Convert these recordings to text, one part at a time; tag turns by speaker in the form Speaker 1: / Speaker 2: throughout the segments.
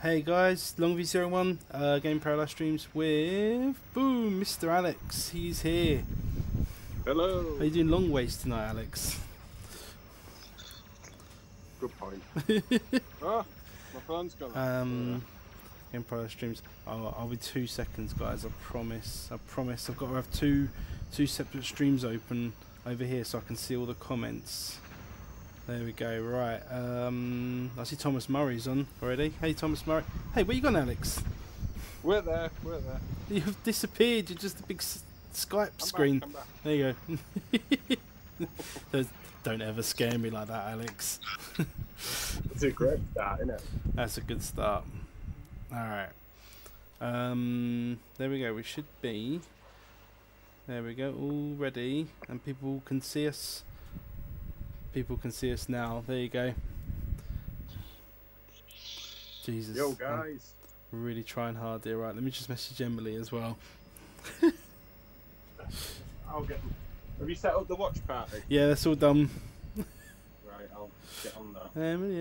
Speaker 1: Hey guys, LongV01, Game Parallel Streams with, boom, Mr. Alex. He's here.
Speaker 2: Hello.
Speaker 1: How you doing long ways tonight, Alex?
Speaker 2: Good point. Ah, my phone's gone.
Speaker 1: Game Parallel Streams. I'll be 2 seconds, guys. I promise. I promise. I've got to have two separate streams open over here so I can see all the comments. There we go. Right. I see Thomas Murray's on already. Hey, Thomas Murray. Hey, where you gone, Alex?
Speaker 2: We're there. We're there.
Speaker 1: You've disappeared. You're just a big Skype screen.
Speaker 2: I'm back.
Speaker 1: There you go. Don't ever scare me like that, Alex.
Speaker 2: It's a great start, isn't it?
Speaker 1: That's a good start. Alright. There we go. We should be. There we go. All ready. And people can see us. People can see us now. There you go. Jesus.
Speaker 2: Yo, guys.
Speaker 1: I'm really trying hard here. Right, let me just message Emily as well.
Speaker 2: I'll get. Have you set up the watch party?
Speaker 1: Yeah, that's all done.
Speaker 2: Right, I'll get on that.
Speaker 1: Emily.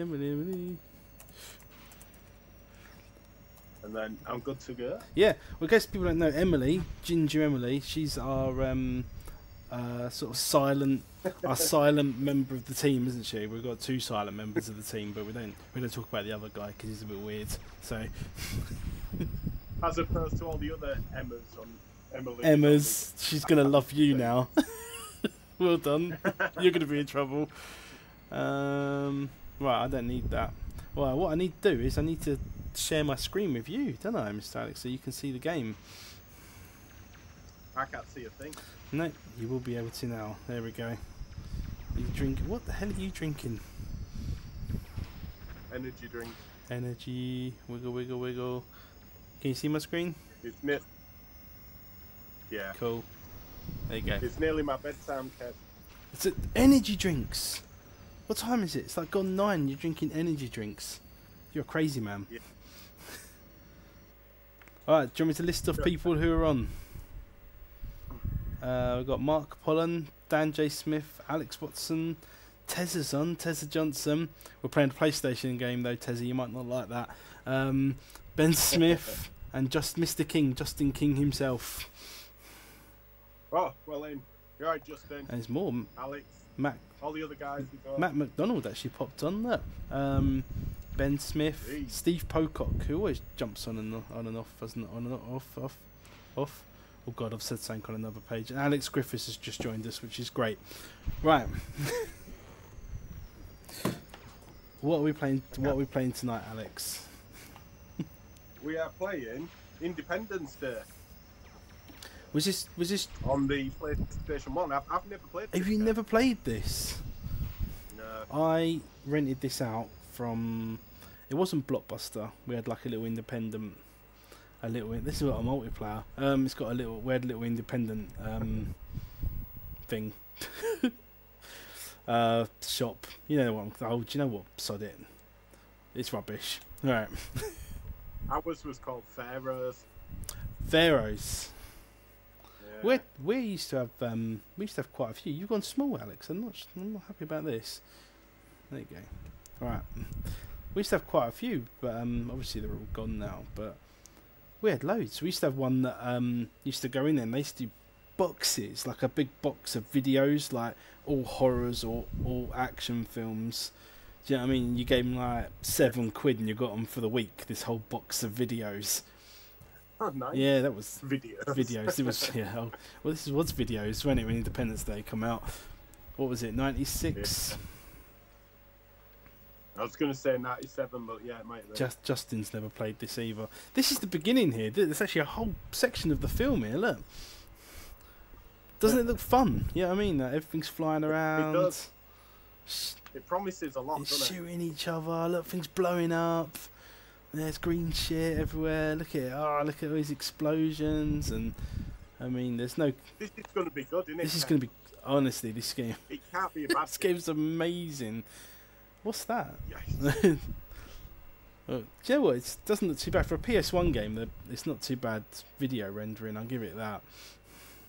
Speaker 2: And then I'm good to go.
Speaker 1: Yeah, well, in case people don't know, Emily, Ginger Emily, she's our sort of silent member of the team, isn't she? We've got 2 silent members of the team, but we don't talk about the other guy because he's a bit weird. So,
Speaker 2: as opposed to all the other Emmas on Emily.
Speaker 1: Emma's, she's gonna love you now. Well done. You're gonna be in trouble. Right, I don't need that. Well, what I need to do is I need to share my screen with you, don't I, Mr. Alex, so you can see the game.
Speaker 2: I can't see a thing.
Speaker 1: No, you will be able to now. There we go. Are you drinking? What the hell are you drinking?
Speaker 2: Energy drink.
Speaker 1: Energy. Wiggle, wiggle, wiggle. Can you see my screen?
Speaker 2: It's near. Yeah.
Speaker 1: Cool. There you go.
Speaker 2: It's nearly my bedtime, Kev.
Speaker 1: It's energy drinks. What time is it? It's like gone 9. You're drinking energy drinks. You're a crazy man.
Speaker 2: Yeah.
Speaker 1: Alright, do you want me to list off people who are on? We've got Mark Pollen, Dan J. Smith, Alex Watson, Tezza's on, Tezza Johnson. We're playing a PlayStation game though, Tezza, you might not like that. Ben Smith and just Mr. King, Justin King himself.
Speaker 2: Oh, well then. You're right, Justin.
Speaker 1: And there's more.
Speaker 2: Alex.
Speaker 1: Matt.
Speaker 2: All the other guys.
Speaker 1: Matt McDonald actually popped on there. Ben Smith,
Speaker 2: Hey.
Speaker 1: Steve Pocock, who always jumps on and off, doesn't it? On and off. Oh god, I've said something on another page. And Alex Griffiths has just joined us, which is great. Right. What are we playing? What are we playing tonight, Alex?
Speaker 2: We are playing Independence Day
Speaker 1: Was this
Speaker 2: on the PlayStation 1. I've never played this.
Speaker 1: Have you never played this?
Speaker 2: No.
Speaker 1: I rented this out from. It wasn't Blockbuster. We had like a little independent. This is what a multiplayer. It's got a little. We had a little independent thing. Shop. You know what? Do you know what? Sod it. It's rubbish. All right.
Speaker 2: Ours was called Pharaohs.
Speaker 1: Pharaohs.
Speaker 2: Yeah.
Speaker 1: We used to have quite a few. You've gone small, Alex. I'm not happy about this. There you go. Right. We used to have quite a few, but obviously they're all gone now. But we had loads. We used to have one that used to go in there and they used to do boxes, like a big box of videos, like all horrors or all action films. Do you know what I mean? You gave them like £7 and you got them for the week. This whole box of videos.
Speaker 2: Oh, nice.
Speaker 1: Yeah, that was
Speaker 2: videos.
Speaker 1: It was well, this was videos, wasn't it? When Independence Day come out. What was it? 96.
Speaker 2: Yeah. I was going to say 97, but yeah, it might be.
Speaker 1: Justin's never played this either. This is the beginning here. There's actually a whole section of the film here. Look, doesn't it look fun? Yeah, I mean, everything's flying around.
Speaker 2: It does. It promises a lot.
Speaker 1: It's
Speaker 2: doesn't
Speaker 1: shooting each other. Look, things blowing up. There's green shit everywhere. Look at it. Oh, look at all these explosions. And I mean, there's no.
Speaker 2: This is going to be good, isn't it?
Speaker 1: This is going to be honestly. This game.
Speaker 2: It can't be a bad.
Speaker 1: This game's amazing. What's that?
Speaker 2: Yes.
Speaker 1: Do you know what? It doesn't look too bad for a PS1 game. It's not too bad video rendering. I'll give it that.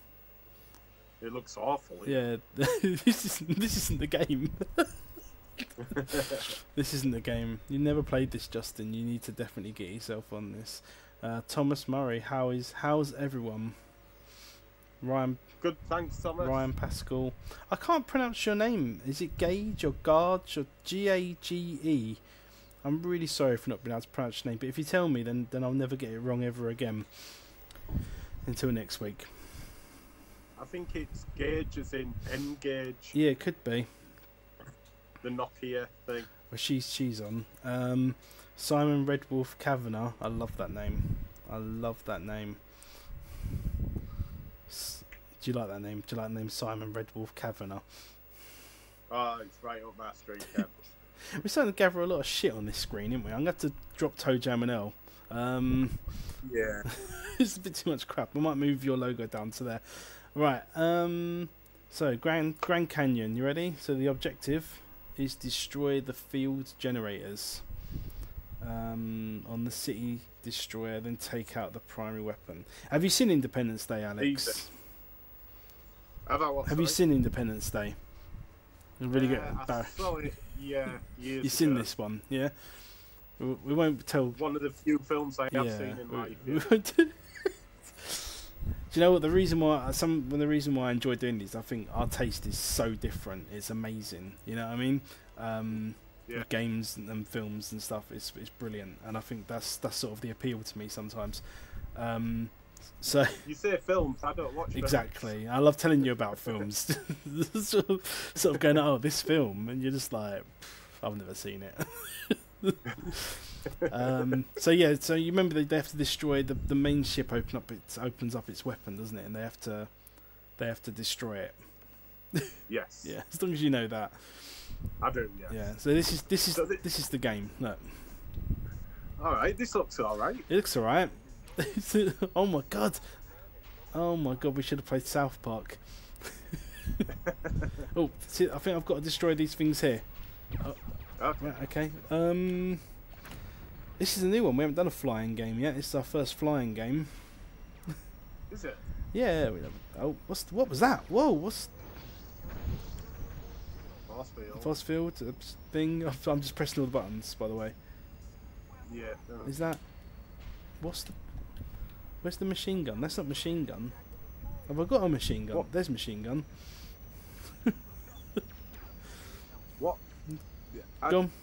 Speaker 2: It looks awful.
Speaker 1: Yeah, this isn't the game. This isn't the game. You never played this, Justin. You need to definitely get yourself on this. Thomas Murray, how's everyone? Ryan,
Speaker 2: Good, thanks, Thomas.
Speaker 1: Ryan Pascal. I can't pronounce your name. Is it Gage or Garge or Gage? I'm really sorry for not being able to pronounce your name, but if you tell me, then I'll never get it wrong ever again. Until next week.
Speaker 2: I think it's Gage as in Engage.
Speaker 1: Yeah, it could be.
Speaker 2: The Nokia thing.
Speaker 1: Well, she's on. Simon Red Wolf Kavanagh. I love that name. Do you like that name? Do you like the name Simon Red Wolf Kavanagh?
Speaker 2: Oh, it's right up my street, Kev.
Speaker 1: We're starting to gather a lot of shit on this screen, aren't we? I'm going to have to drop Toe Jam and L.
Speaker 2: Yeah.
Speaker 1: It's a bit too much crap. I might move your logo down to there. Right. So, Grand Canyon. You ready? So the objective is destroy the field generators on the city destroyer, then take out the primary weapon. Have you seen Independence Day, Alex?
Speaker 2: Easy.
Speaker 1: Have you seen Independence Day? Really good.
Speaker 2: I saw it, yeah, years
Speaker 1: You've seen
Speaker 2: ago.
Speaker 1: this one, yeah? We won't tell.
Speaker 2: One of the few films I have seen in life.
Speaker 1: we won't do you know what the reason why I enjoy doing this? I think our taste is so different. It's amazing. You know what I mean?
Speaker 2: Yeah.
Speaker 1: Games and films and stuff is brilliant, and I think that's sort of the appeal to me sometimes. So
Speaker 2: You say films, I don't watch films.
Speaker 1: exactly. I love telling you about films. sort of going, oh, this film, and you're just like, I've never seen it. So yeah, so you remember they have to destroy the main ship. Opens up its weapon, doesn't it? And they have to destroy it.
Speaker 2: Yes.
Speaker 1: Yeah, as long as you know that.
Speaker 2: I do. Yes.
Speaker 1: Yeah. So this is the game. Look,
Speaker 2: All right. This looks all right.
Speaker 1: it looks alright. Oh my god. We should have played South Park. Oh, see, I think I've got to destroy these things here. Oh,
Speaker 2: Okay.
Speaker 1: right, okay. This is a new one. We haven't done a flying game yet. This is our first flying game.
Speaker 2: Is it?
Speaker 1: Yeah. Oh, what was that? Whoa, what's force field thing? I'm just pressing all the buttons, by the way.
Speaker 2: Yeah. No.
Speaker 1: Is that? Where's the machine gun? That's not machine gun. Have I got a machine gun?
Speaker 2: What?
Speaker 1: There's machine gun.
Speaker 2: What?
Speaker 1: Go on.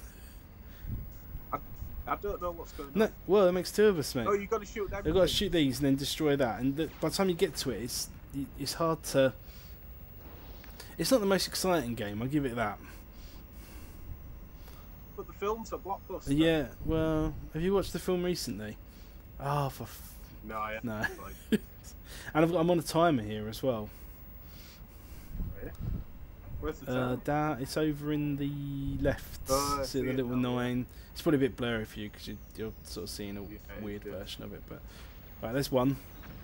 Speaker 2: I don't know what's going on.
Speaker 1: No, well, it makes two of us, mate.
Speaker 2: Oh, you got to shoot them.
Speaker 1: You've got to shoot these and then destroy that. And by the time you get to it, it's hard to. It's not the most exciting game. I'll give it that.
Speaker 2: But the film's a blockbuster.
Speaker 1: Yeah. Well, have you watched the film recently? Oh,
Speaker 2: No, I haven't.
Speaker 1: no. And I'm on a timer here as well.
Speaker 2: Where's the time?
Speaker 1: It's over in the left.
Speaker 2: I
Speaker 1: See
Speaker 2: see
Speaker 1: the
Speaker 2: it
Speaker 1: little
Speaker 2: now,
Speaker 1: 9. It's probably a bit blurry for you because you're sort of seeing a weird version of it. But right, there's one.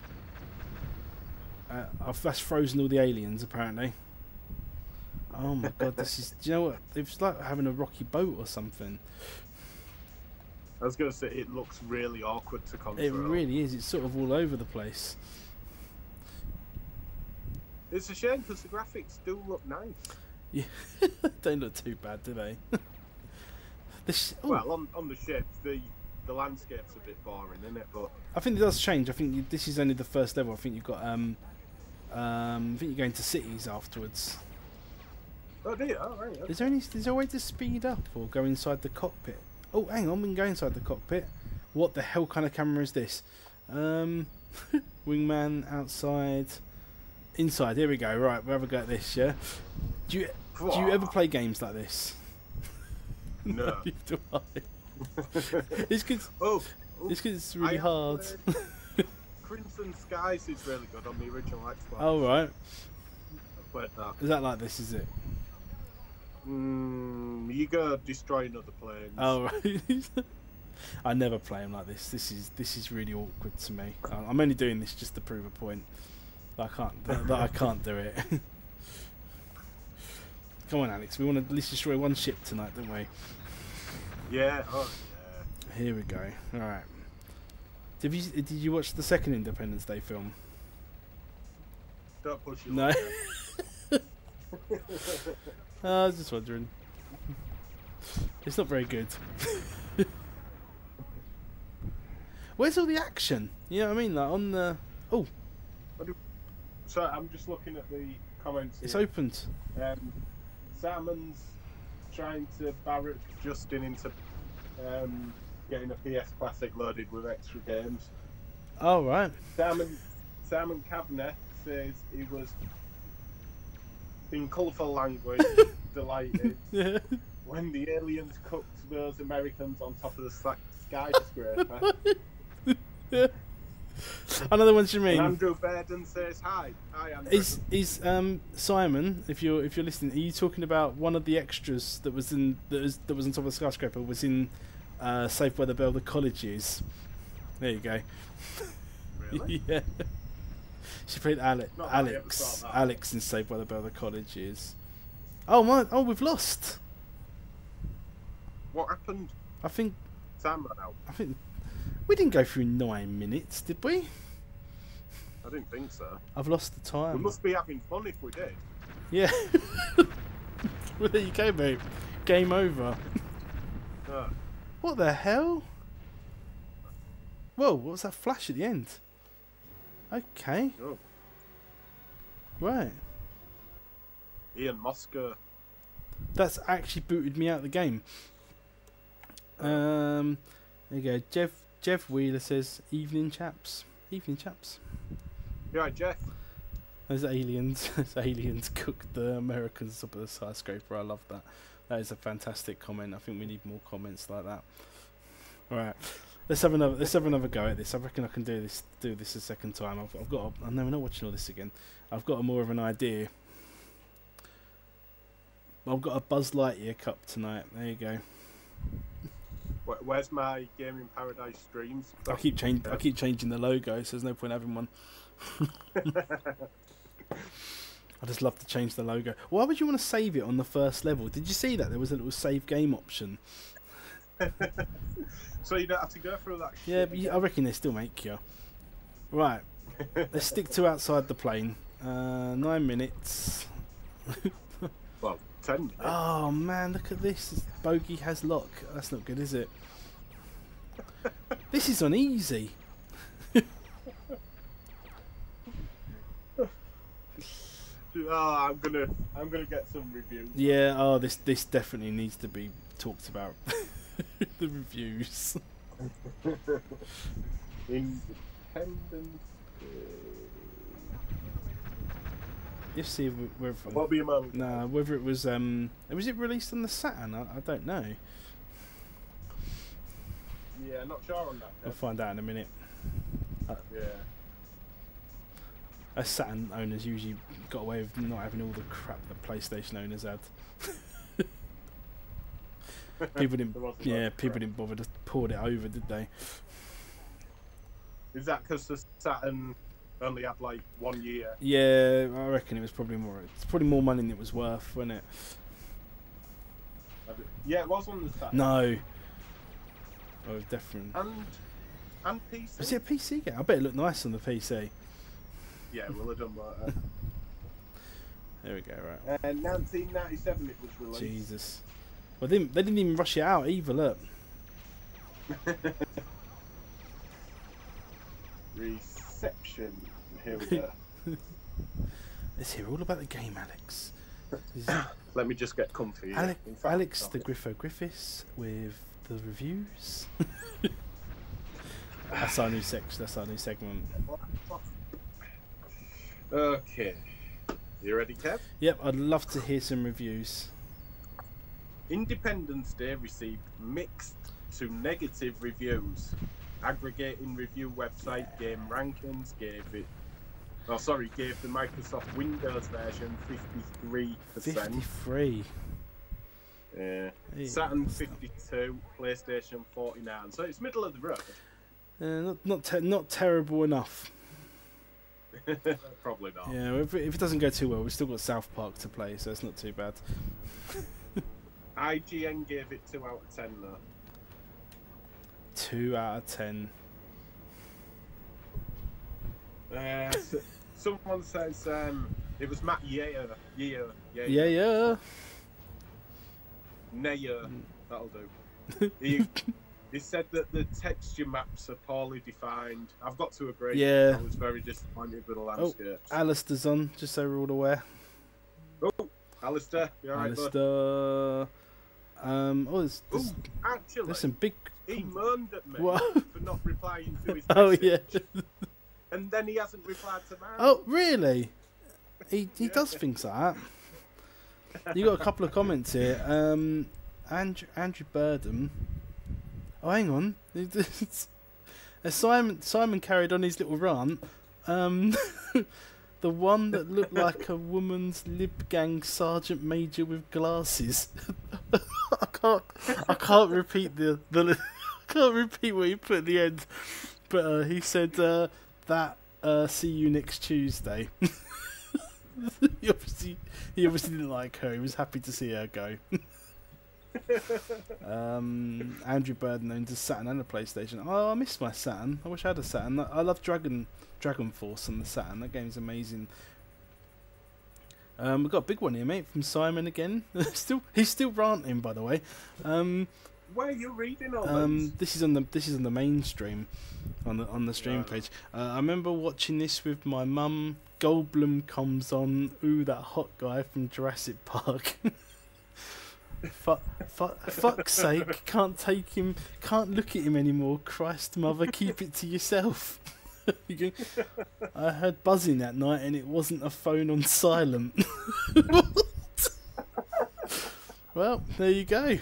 Speaker 1: That's frozen all the aliens apparently. Oh my god, this is. Do you know what? It's like having a rocky boat or something.
Speaker 2: I was going to say, it looks really awkward to control.
Speaker 1: It really is. It's sort of all over the place.
Speaker 2: It's a shame because the graphics do look nice.
Speaker 1: Yeah, don't look too bad, do they?
Speaker 2: Well, on the ships, the landscape's a bit boring, isn't it? But
Speaker 1: I think it does change. I think this is only the first level. I think you've got I think you're going to cities afterwards.
Speaker 2: oh dear, all right. Okay.
Speaker 1: Is there a way to speed up or go inside the cockpit? Oh, hang on, we can go inside the cockpit. What the hell kind of camera is this? Wingman outside, inside. Here we go. Right, we'll have a go at this. Yeah. Do you ever play games like this?
Speaker 2: No.
Speaker 1: Do I? It's because it's really hard.
Speaker 2: Crimson Skies is really good on the original Xbox.
Speaker 1: Oh right.
Speaker 2: I played that.
Speaker 1: Is that like this? Is it?
Speaker 2: You go destroying other planes.
Speaker 1: Oh right. I never play them like this. This is really awkward to me. I'm only doing this just to prove a point. That I can't do it. Come on, Alex. We want to at least destroy one ship tonight, don't we?
Speaker 2: Yeah. Oh yeah.
Speaker 1: Here we go. All right. Did you watch the second Independence Day film?
Speaker 2: Don't push your
Speaker 1: No.
Speaker 2: luck,
Speaker 1: I was just wondering. It's not very good. Where's all the action? You know what I mean? Like on the... Oh,
Speaker 2: So I'm just looking at the comments.
Speaker 1: it's
Speaker 2: here.
Speaker 1: opened.
Speaker 2: Salmon's trying to barrack Justin into getting a PS Classic loaded with extra games.
Speaker 1: Oh, right.
Speaker 2: Simon Kavanagh says he was, in colourful language, delighted
Speaker 1: Yeah.
Speaker 2: when the aliens cooked those Americans on top of the skyscraper.
Speaker 1: I know the ones you
Speaker 2: And
Speaker 1: mean.
Speaker 2: Andrew Bairden says hi. Hi, Andrew.
Speaker 1: Is Simon, if you're listening, are you talking about one of the extras that was on top of the skyscraper was in Saved by the Bell the College Years? There you go.
Speaker 2: Really?
Speaker 1: Yeah. She played
Speaker 2: Not that I ever saw that.
Speaker 1: Alex in Saved by the Bell the College Years. Oh my! Oh, we've lost.
Speaker 2: What happened?
Speaker 1: I think
Speaker 2: Sam ran out.
Speaker 1: we didn't go through 9 minutes, did we?
Speaker 2: I didn't think so.
Speaker 1: I've lost the time.
Speaker 2: We must be having fun if we did.
Speaker 1: Yeah. Well, there you go, mate. Game over.
Speaker 2: Oh.
Speaker 1: What the hell? Whoa, what was that flash at the end? Okay,
Speaker 2: Oh.
Speaker 1: right.
Speaker 2: Ian Moscow.
Speaker 1: That's actually booted me out of the game. There you go. Jeff Wheeler says, "Evening, chaps. Evening, chaps."
Speaker 2: You right, Jeff?
Speaker 1: Those aliens, cooked the Americans up at the skyscraper. I love that. That is a fantastic comment. I think we need more comments like that. All right, let's have another go at this. I reckon I can do this a second time. I've got. No, we're not watching all this again. I've got more of an idea. I've got a Buzz Lightyear cup tonight. There you go.
Speaker 2: Where's my Gaming Paradise streams?
Speaker 1: I keep changing the logo, so there's no point having one. I just love to change the logo. Why would you want to save it on the first level? Did you see that there was a little save game option?
Speaker 2: So you don't have to go through that.
Speaker 1: Yeah,
Speaker 2: shit
Speaker 1: but
Speaker 2: again?
Speaker 1: I reckon they still make you. Right, let's stick to outside the plane. 9 minutes.
Speaker 2: Well, 10 minutes.
Speaker 1: Oh man, look at this. Bogey has lock. That's not good, is it? This is on easy.
Speaker 2: Oh, I'm gonna get some reviews.
Speaker 1: Yeah. Oh, this definitely needs to be talked about. The reviews.
Speaker 2: Independence.
Speaker 1: Let's see whether.
Speaker 2: What'll be a moment?
Speaker 1: Nah, whether it was it released on the Saturn? I don't know.
Speaker 2: Yeah, not sure on that.
Speaker 1: We'll find out in a minute.
Speaker 2: Yeah.
Speaker 1: As Saturn owners usually got away with not having all the crap that PlayStation owners had. People didn't. Yeah, people didn't bother to port it over, did they?
Speaker 2: Is that because the Saturn only had like 1 year?
Speaker 1: Yeah, I reckon it was probably more. It's probably more money than it was worth, wasn't it?
Speaker 2: Yeah, it was on the Saturn.
Speaker 1: No. Oh, it was definitely.
Speaker 2: And PC.
Speaker 1: Was it a PC game? I bet it looked nice on the PC.
Speaker 2: Yeah, we'll have done that.
Speaker 1: There we go. Right.
Speaker 2: 1997 it was released.
Speaker 1: Jesus. Well, they didn't even rush it out either. Look.
Speaker 2: Reception. Here we go.
Speaker 1: Let's hear all about the game, Alex.
Speaker 2: Let me just get comfy.
Speaker 1: Alex the Griffo Griffiths with the reviews. That's our new section. That's our new segment.
Speaker 2: Okay. You ready, Kev?
Speaker 1: Yep, I'd love to hear some reviews.
Speaker 2: Independence Day received mixed to negative reviews. Aggregating review website Game Rankings gave the Microsoft Windows version 53%.
Speaker 1: 53.
Speaker 2: Yeah.
Speaker 1: Hey,
Speaker 2: Saturn 52, PlayStation 49. So it's middle of the road.
Speaker 1: Not terrible enough.
Speaker 2: Probably not.
Speaker 1: Yeah, if it doesn't go too well, we've still got South Park to play, so it's not too bad.
Speaker 2: IGN gave it 2 out of 10 though.
Speaker 1: 2 out of 10.
Speaker 2: Someone says it was Matt Yeah.
Speaker 1: Yeah.
Speaker 2: Nayer, that'll do. He said that the texture maps are poorly defined. I've got to agree.
Speaker 1: Yeah.
Speaker 2: I was very disappointed with the
Speaker 1: Oh,
Speaker 2: landscapes.
Speaker 1: Alistair's on, just so we're all aware.
Speaker 2: Oh, Alistair, you alright, bud?
Speaker 1: Alistair.
Speaker 2: Actually,
Speaker 1: there's some big.
Speaker 2: he moaned at me
Speaker 1: What?
Speaker 2: for not replying to his
Speaker 1: Oh
Speaker 2: message.
Speaker 1: yeah.
Speaker 2: And then he hasn't replied to mine.
Speaker 1: Oh really? He
Speaker 2: Yeah.
Speaker 1: does things like that. You got a couple of comments here. Andrew Burdham. Oh, hang on. As Simon carried on his little rant. The one that looked like a woman's lib gang sergeant major with glasses. I can't repeat the I can't repeat what he put at the end. But he said that see you next Tuesday. he obviously didn't like her. He was happy to see her go. Andrew Burden owns a Saturn and a PlayStation. Oh, I miss my Saturn. I wish I had a Saturn. I love Dragon Force on the Saturn. That game's amazing. We've got a big one here, mate, from Simon again. He's still ranting, by the way.
Speaker 2: Where are you reading all these?
Speaker 1: This is on the mainstream, on the stream page. I remember watching this with my mum. Goldblum comes on. Ooh, that hot guy from Jurassic Park. Fuck's sake! Can't take him. Can't look at him anymore. Christ, mother, keep it to yourself. I heard buzzing that night, and it wasn't a phone on silent. Well, there you go.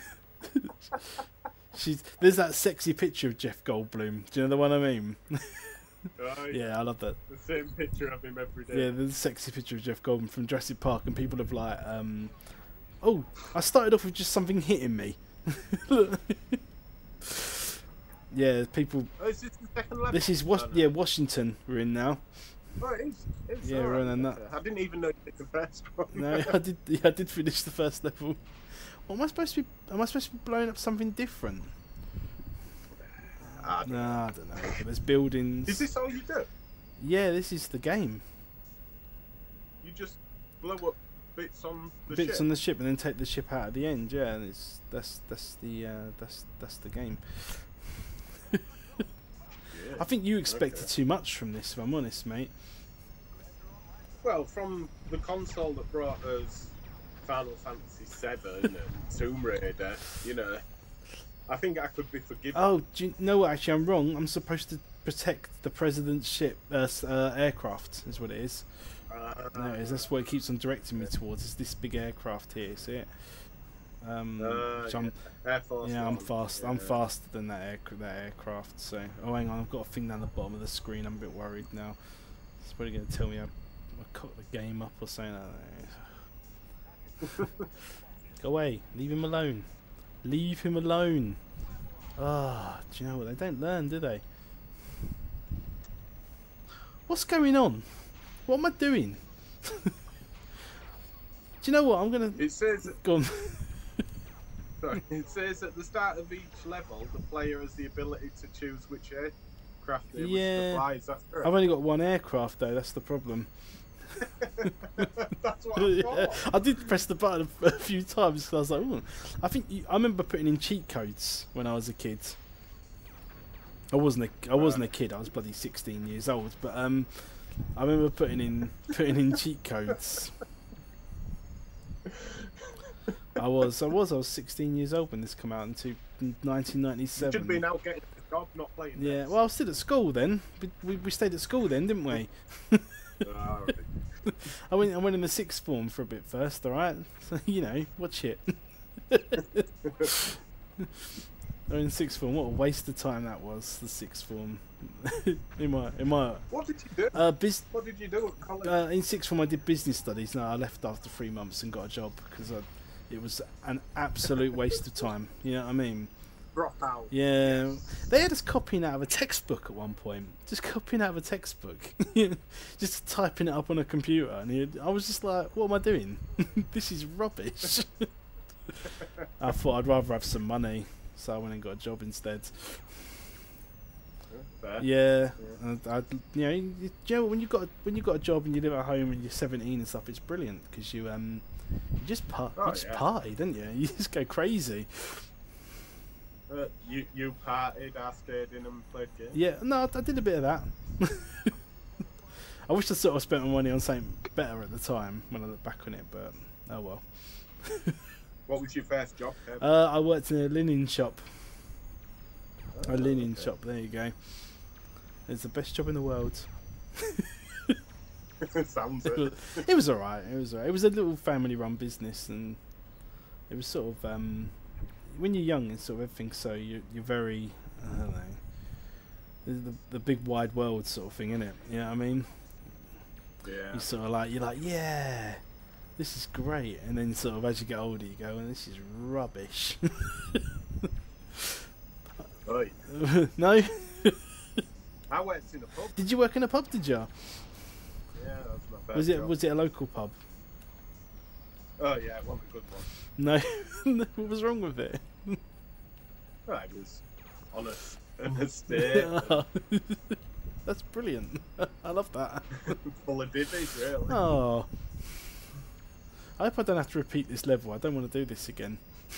Speaker 1: There's that sexy picture of Jeff Goldblum. Do you know the one I mean? Yeah, I love that.
Speaker 2: The same picture of him every day.
Speaker 1: Yeah, there's a sexy picture of Jeff Goldblum from Jurassic Park, and people have like, oh, I started off with just something hitting me. Yeah, people.
Speaker 2: Oh, is this the second level?
Speaker 1: This is Washington. We're in now.
Speaker 2: Oh, it is.
Speaker 1: Yeah, we're on that.
Speaker 2: I didn't even know you did the first one.
Speaker 1: No, I did. Yeah, I did finish the first level. What am I supposed to be? Am I supposed to be blowing up something different?
Speaker 2: I don't know.
Speaker 1: I don't know. But there's buildings.
Speaker 2: Is this all you do?
Speaker 1: Yeah, this is the game.
Speaker 2: You just blow up bits on the
Speaker 1: Bits
Speaker 2: ship?
Speaker 1: on the ship and then take the ship out at the end. Yeah, and that's the game.
Speaker 2: Yeah.
Speaker 1: I think you expected too much from this, if I'm honest, mate.
Speaker 2: Well, from the console that brought us Final Fantasy VII and Tomb Raider, you know, I think I could be forgiven.
Speaker 1: Oh, do you know what? Actually, I'm wrong. I'm supposed to protect the president's ship, aircraft, is what it is. No, it is. That's what it keeps on directing me towards. Is this big aircraft here? See it?
Speaker 2: Air Force
Speaker 1: yeah, I'm
Speaker 2: One.
Speaker 1: fast.
Speaker 2: Yeah.
Speaker 1: I'm faster than that aircraft. So, oh, hang on. I've got a thing down the bottom of the screen. I'm a bit worried now. It's probably going to tell me I cocked the game up or something like that. Go away. Leave him alone. Leave him alone. Ah, do you know what? They don't learn, do they? What's going on? What am I doing? Do you know what? I'm gonna.
Speaker 2: It says.
Speaker 1: Go on.
Speaker 2: Sorry, it says at the start of each level, the player has the ability to choose which aircraft they wish to fly. Is that correct?
Speaker 1: I've only got one aircraft though. That's the problem.
Speaker 2: That's what I thought.
Speaker 1: Yeah, I did press the button a few times because I was like, I think I remember putting in cheat codes when I was a kid. I wasn't a kid. I was bloody 16 years old. But I remember putting in cheat codes. I was 16 years old when this came out in 1997.
Speaker 2: You should be now getting a job, not playing.
Speaker 1: Yeah,
Speaker 2: this.
Speaker 1: well, I was still at school then. We stayed at school then, didn't we?
Speaker 2: Alright.
Speaker 1: I went in the sixth form for a bit first, alright? So, you know, watch it. I in sixth form, what a waste of time that was, the sixth form. in my
Speaker 2: What did you do? What did you do at college?
Speaker 1: In sixth form I did business studies. No, I left after 3 months and got a job because it was an absolute waste of time. You know what I mean?
Speaker 2: Drop out.
Speaker 1: Yeah, they had us copying out of a textbook at one point. Just copying out of a textbook, just typing it up on a computer, and I was just like, "What am I doing? This is rubbish." I thought I'd rather have some money, so I went and got a job instead.
Speaker 2: Fair.
Speaker 1: Yeah, and you know when you got a job and you live at home and you're 17 and stuff, it's brilliant because you You just
Speaker 2: Oh,
Speaker 1: you just
Speaker 2: yeah.
Speaker 1: party, don't you? You just go crazy.
Speaker 2: You partied, I stayed in and played games.
Speaker 1: Yeah, no, I did a bit of that. I wish I sort of spent my money on something better at the time when I look back on it, but oh well.
Speaker 2: What was your first job, Kev?
Speaker 1: I worked in a linen shop.
Speaker 2: Oh,
Speaker 1: A linen
Speaker 2: okay.
Speaker 1: shop, there you go. It's the best job in the world.
Speaker 2: Sounds it.
Speaker 1: It was alright, it was alright. It was a little family run business, and it was sort of, when you're young and sort of everything, so you're very, I don't know, the big wide world sort of thing, innit? You know what I mean?
Speaker 2: Yeah.
Speaker 1: You sort of like, you're like, yeah, this is great, and then sort of as you get older you go, this is rubbish.
Speaker 2: Oi.
Speaker 1: No?
Speaker 2: I worked in a pub.
Speaker 1: Did you work in a pub, did you?
Speaker 2: Yeah, that was my first job.
Speaker 1: Was it a local pub?
Speaker 2: Oh yeah, it wasn't a good one.
Speaker 1: No. What was wrong with it?
Speaker 2: Oh, it was honest and a state.
Speaker 1: That's brilliant. I love that.
Speaker 2: Full of divvies, really.
Speaker 1: Oh. I hope I don't have to repeat this level. I don't want to do this again.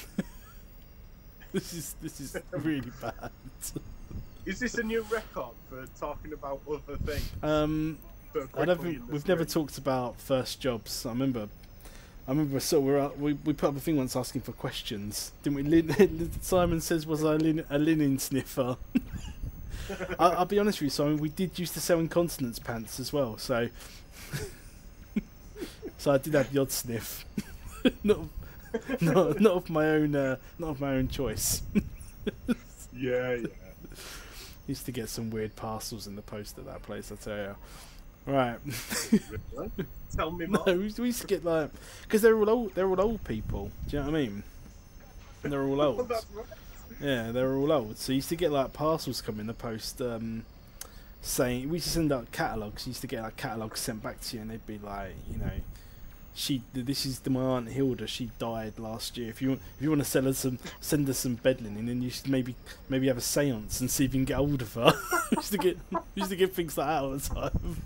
Speaker 1: This is really bad.
Speaker 2: Is this a new record for talking about other things?
Speaker 1: I don't think we've never talked about first jobs. I remember so we put up a thing once asking for questions, didn't we? Simon says, "Was I a linen sniffer?" I'll be honest with you, Simon. We did used to sell incontinence pants as well, so I did have the odd sniff, not of my own choice.
Speaker 2: Yeah.
Speaker 1: Used to get some weird parcels in the post at that place, I tell you. Right.
Speaker 2: Really? Tell me more.
Speaker 1: No, we used to get like, because they're all old people. Do you know what I mean? They're all old.
Speaker 2: That's right.
Speaker 1: Yeah, they're all old. So you used to get like parcels come in the post, saying, we used to send out catalogues. You used to get like catalogues sent back to you, and they'd be like, you know, this is my aunt Hilda. She died last year. If you want to send her some bed linen, and you should maybe have a séance and see if you can get hold of her. used to get things like that all the time.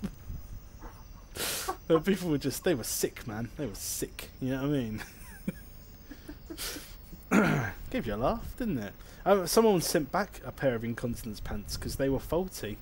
Speaker 1: But people they were sick, man. They were sick. You know what I mean? Gave you a laugh, didn't it? Someone sent back a pair of incontinence pants because they were faulty.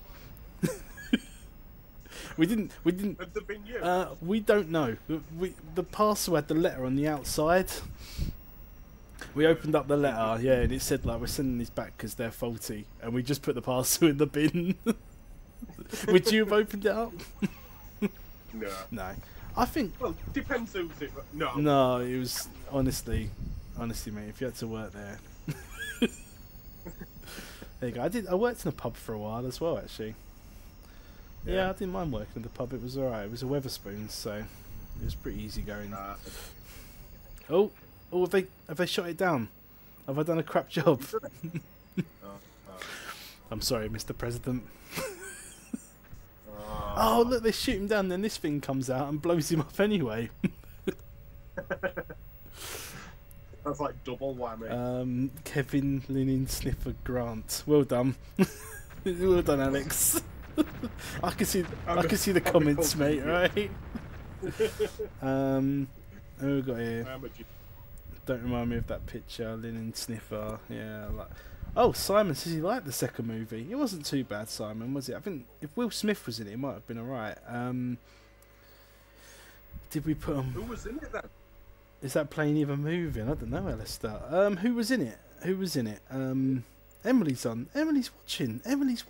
Speaker 1: We didn't.
Speaker 2: Had there been you?
Speaker 1: We don't know. The parcel had the letter on the outside. We opened up the letter, yeah, and it said like, we're sending these back because they're faulty, and we just put the parcel in the bin. Would you have opened it up?
Speaker 2: No.
Speaker 1: No. I think.
Speaker 2: Well, depends who's it. No.
Speaker 1: No, it was honestly, mate. If you had to work there. There you go. I worked in a pub for a while as well, actually. Yeah, I didn't mind working at the pub. It was alright. It was a Weatherspoons, so it was pretty easy going. Oh, have they shot it down? Have I done a crap job? I'm sorry, Mr. President. Oh, look, they shoot him down, then this thing comes out and blows him up anyway.
Speaker 2: That's like double whammy.
Speaker 1: Kevin Linen Sniffer Grant. Well done. Well done, Alex. I can see the comments, mate, right? Who we got here? Don't remind me of that picture, Linen Sniffer. Yeah, like. Oh, Simon says he liked the second movie. It wasn't too bad, Simon, was it? I think if Will Smith was in it, it might have been alright. Did we put
Speaker 2: Who was in it then?
Speaker 1: Is that playing even moving? I don't know, Alistair. Who was in it? Emily's on. Emily's watching.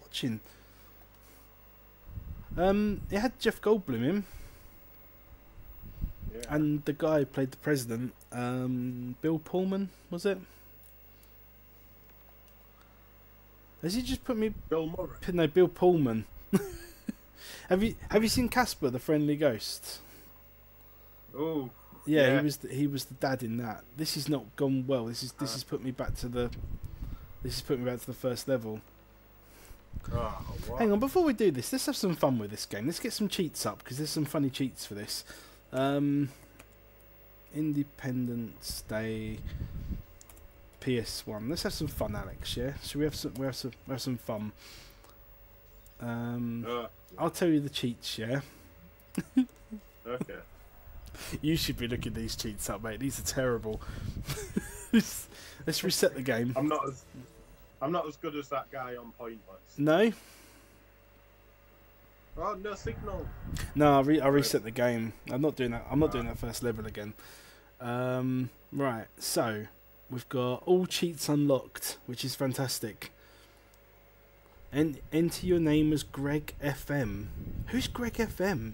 Speaker 1: It had Jeff Goldblum in.
Speaker 2: Yeah.
Speaker 1: And the guy who played the president, Bill Pullman, was it? Has he just put me?
Speaker 2: Bill Murray.
Speaker 1: No, Bill Pullman. Have you seen Casper, the Friendly Ghost?
Speaker 2: Oh.
Speaker 1: Yeah, he was the dad in that. This has not gone well. This has put me back to the first level.
Speaker 2: Oh, what?
Speaker 1: Hang on, before we do this, let's have some fun with this game. Let's get some cheats up because there's some funny cheats for this. Independence Day PS1. Let's have some fun, Alex. Yeah, should we have some fun? I'll tell you the cheats. Yeah.
Speaker 2: Okay.
Speaker 1: You should be looking these cheats up, mate. These are terrible. Let's reset the game.
Speaker 2: I'm not as good as that guy on Pointless.
Speaker 1: No?
Speaker 2: Oh, no signal.
Speaker 1: No, I reset the game. I'm not doing that. I'm not doing that first level again. Right, so we've got all cheats unlocked, which is fantastic. And enter your name as Greg FM. Who's Greg FM?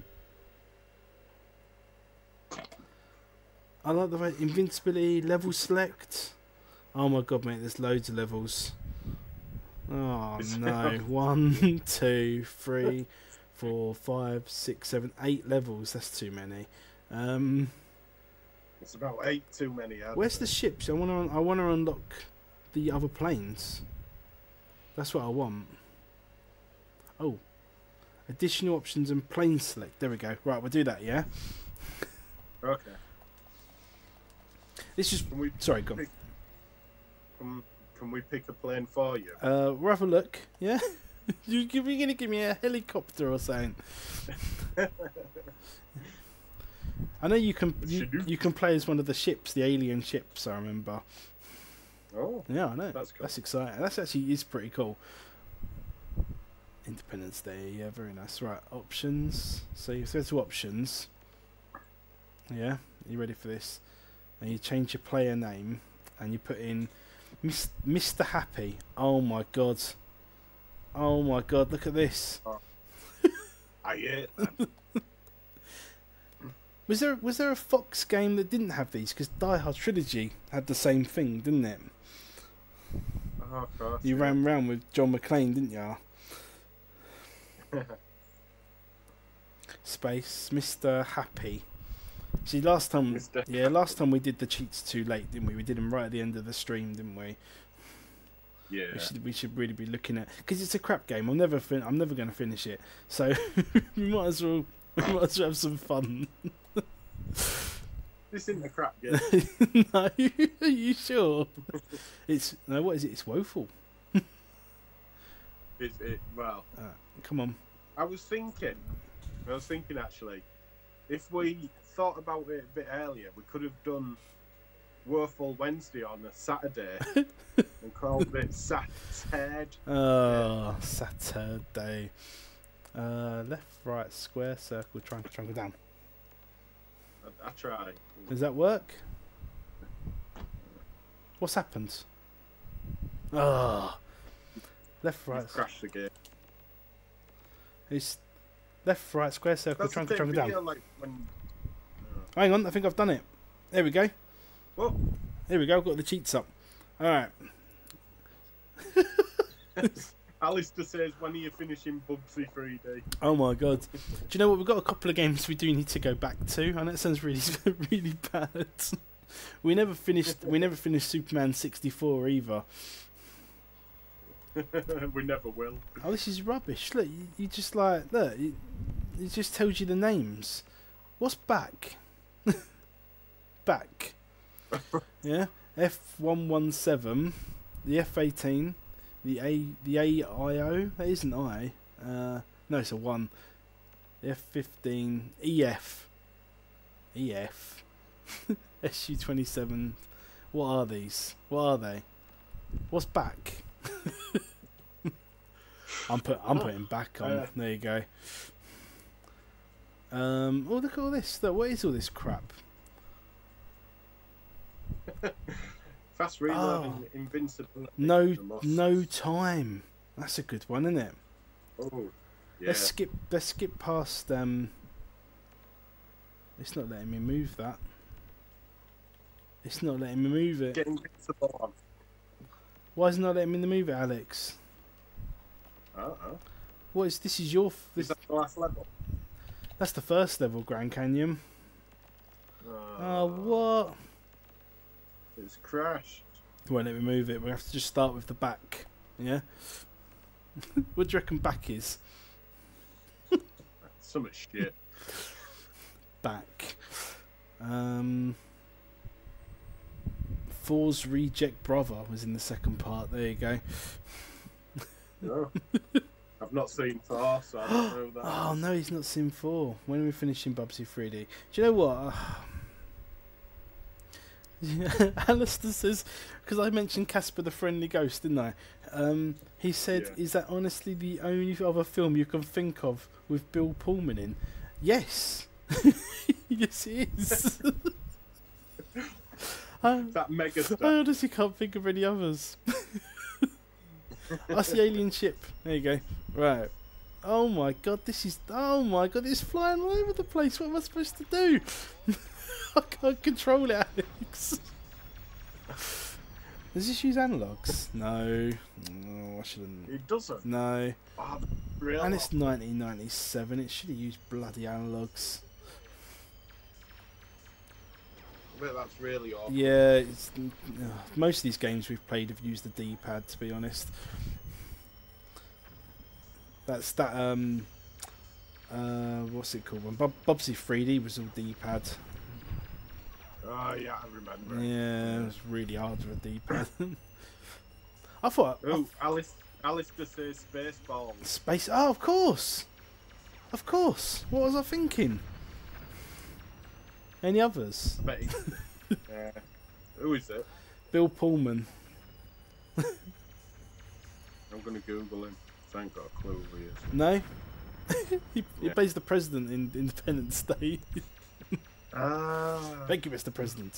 Speaker 1: I like the way invincibility, level select. Oh my god, mate, there's loads of levels. Oh no. 1, 2, 3, 4, 5, 6, 7, 8 levels. That's too many.
Speaker 2: It's about 8 too many.
Speaker 1: Where's the ships? I want to unlock the other planes. That's what I want. Oh, additional options and plane select. There we go. Right, we'll do that. Yeah.
Speaker 2: Okay.
Speaker 1: This is. Sorry, go on.
Speaker 2: Can we pick a plane for you?
Speaker 1: We'll have a look. Yeah. You're gonna give me a helicopter or something. I know you can. You can play as one of the ships, the alien ships. I remember.
Speaker 2: Oh.
Speaker 1: Yeah, I know.
Speaker 2: That's cool.
Speaker 1: That's exciting. That's actually is pretty cool. Independence Day. Yeah, very nice. Right, options. So you go to options. Yeah, you ready for this? And you change your player name, and you put in Mr. Happy. Oh my god. Oh my god, look at this.
Speaker 2: Oh. I hate that.
Speaker 1: Was there a Fox game that didn't have these? Because Die Hard Trilogy had the same thing, didn't it?
Speaker 2: Oh, of course.
Speaker 1: You ran around with John McClane, didn't you? Space, Mr. Happy. See, last time we did the cheats too late, didn't we? We did them right at the end of the stream, didn't we?
Speaker 2: Yeah.
Speaker 1: We should really be looking at, because it's a crap game. I'm never going to finish it. So we might as well have some fun.
Speaker 2: This isn't a crap game.
Speaker 1: No, are you sure? What is it? It's Woeful.
Speaker 2: Well.
Speaker 1: Come on.
Speaker 2: I was thinking actually, if we thought about it a bit earlier, we could have done Woeful Wednesday on a Saturday and called it Saturday.
Speaker 1: Oh, Saturday. Left, right, square, circle, triangle, down.
Speaker 2: I try.
Speaker 1: Does that work? What's happened? Oh. Left, right.
Speaker 2: Crash the game.
Speaker 1: It's left, right, square, circle, triangle, down.
Speaker 2: Like when...
Speaker 1: Hang on, I think I've done it. There we go.
Speaker 2: Whoa.
Speaker 1: There we go, I've got the cheats up. Alright.
Speaker 2: Alistair says, when are you finishing Bubsy 3D?
Speaker 1: Oh my god. Do you know what? We've got a couple of games we do need to go back to. I know it sounds really really bad. We never finished Superman 64 either.
Speaker 2: We never will.
Speaker 1: Oh, this is rubbish. Look, you just like, look, it just tells you the names. What's back? Back. Yeah. F117, the F18, the AIO. That isn't I. No, it's a 1. The F15, EF. SU27. What are these? What are they? What's back? I'm putting back on. There you go. Oh, look at all this. What is all this crap?
Speaker 2: Fast reloading, invincibility.
Speaker 1: No time. That's a good one, isn't it?
Speaker 2: Oh, yeah.
Speaker 1: Let's skip past. It's not letting me move that. It's not letting me move it.
Speaker 2: Get invincible on.
Speaker 1: Why is it not letting me move it, Alex? What is this? Is your?
Speaker 2: Is that the last level?
Speaker 1: That's the first level, Grand Canyon. What?
Speaker 2: It's crashed.
Speaker 1: Won't let me move it. We have to just start with the back. Yeah. What do you reckon back is?
Speaker 2: So much shit.
Speaker 1: Back. Force Reject Brother was in the second part. There you go.
Speaker 2: No. I've not seen 4, so I don't know that.
Speaker 1: Oh no, he's not seen 4. When are we finishing Bubsy 3D? Do you know what? Alistair says, because I mentioned Casper the Friendly Ghost, didn't I? He said, "Is that honestly the only other film you can think of with Bill Pullman in?" Yes, yes, it is.
Speaker 2: That mega
Speaker 1: I honestly can't think of any others. That's the alien ship. There you go. Right. Oh my god, this is. Oh my god, it's flying all over the place. What am I supposed to do? I can't control it, Alex. Does this use analogues? No. Oh, I shouldn't.
Speaker 2: It doesn't.
Speaker 1: No.
Speaker 2: Oh, really?
Speaker 1: And it's 1997. It should have used bloody analogues.
Speaker 2: I bet that's really awful.
Speaker 1: Yeah, it's, most of these games we've played have used the D-pad, to be honest. That's that. What's it called? When Bubsy 3D was all D-pad.
Speaker 2: Oh yeah, I remember.
Speaker 1: Yeah, it was really hard with a D-pad. I thought.
Speaker 2: Oh, Alistair says Spaceballs.
Speaker 1: Space. Oh, of course. Of course. What was I thinking? Any others?
Speaker 2: I bet who is it?
Speaker 1: Bill Pullman.
Speaker 2: I'm gonna Google him. I ain't got a clue who he is.
Speaker 1: No. he plays the president in Independence Day. Thank you, Mr. President.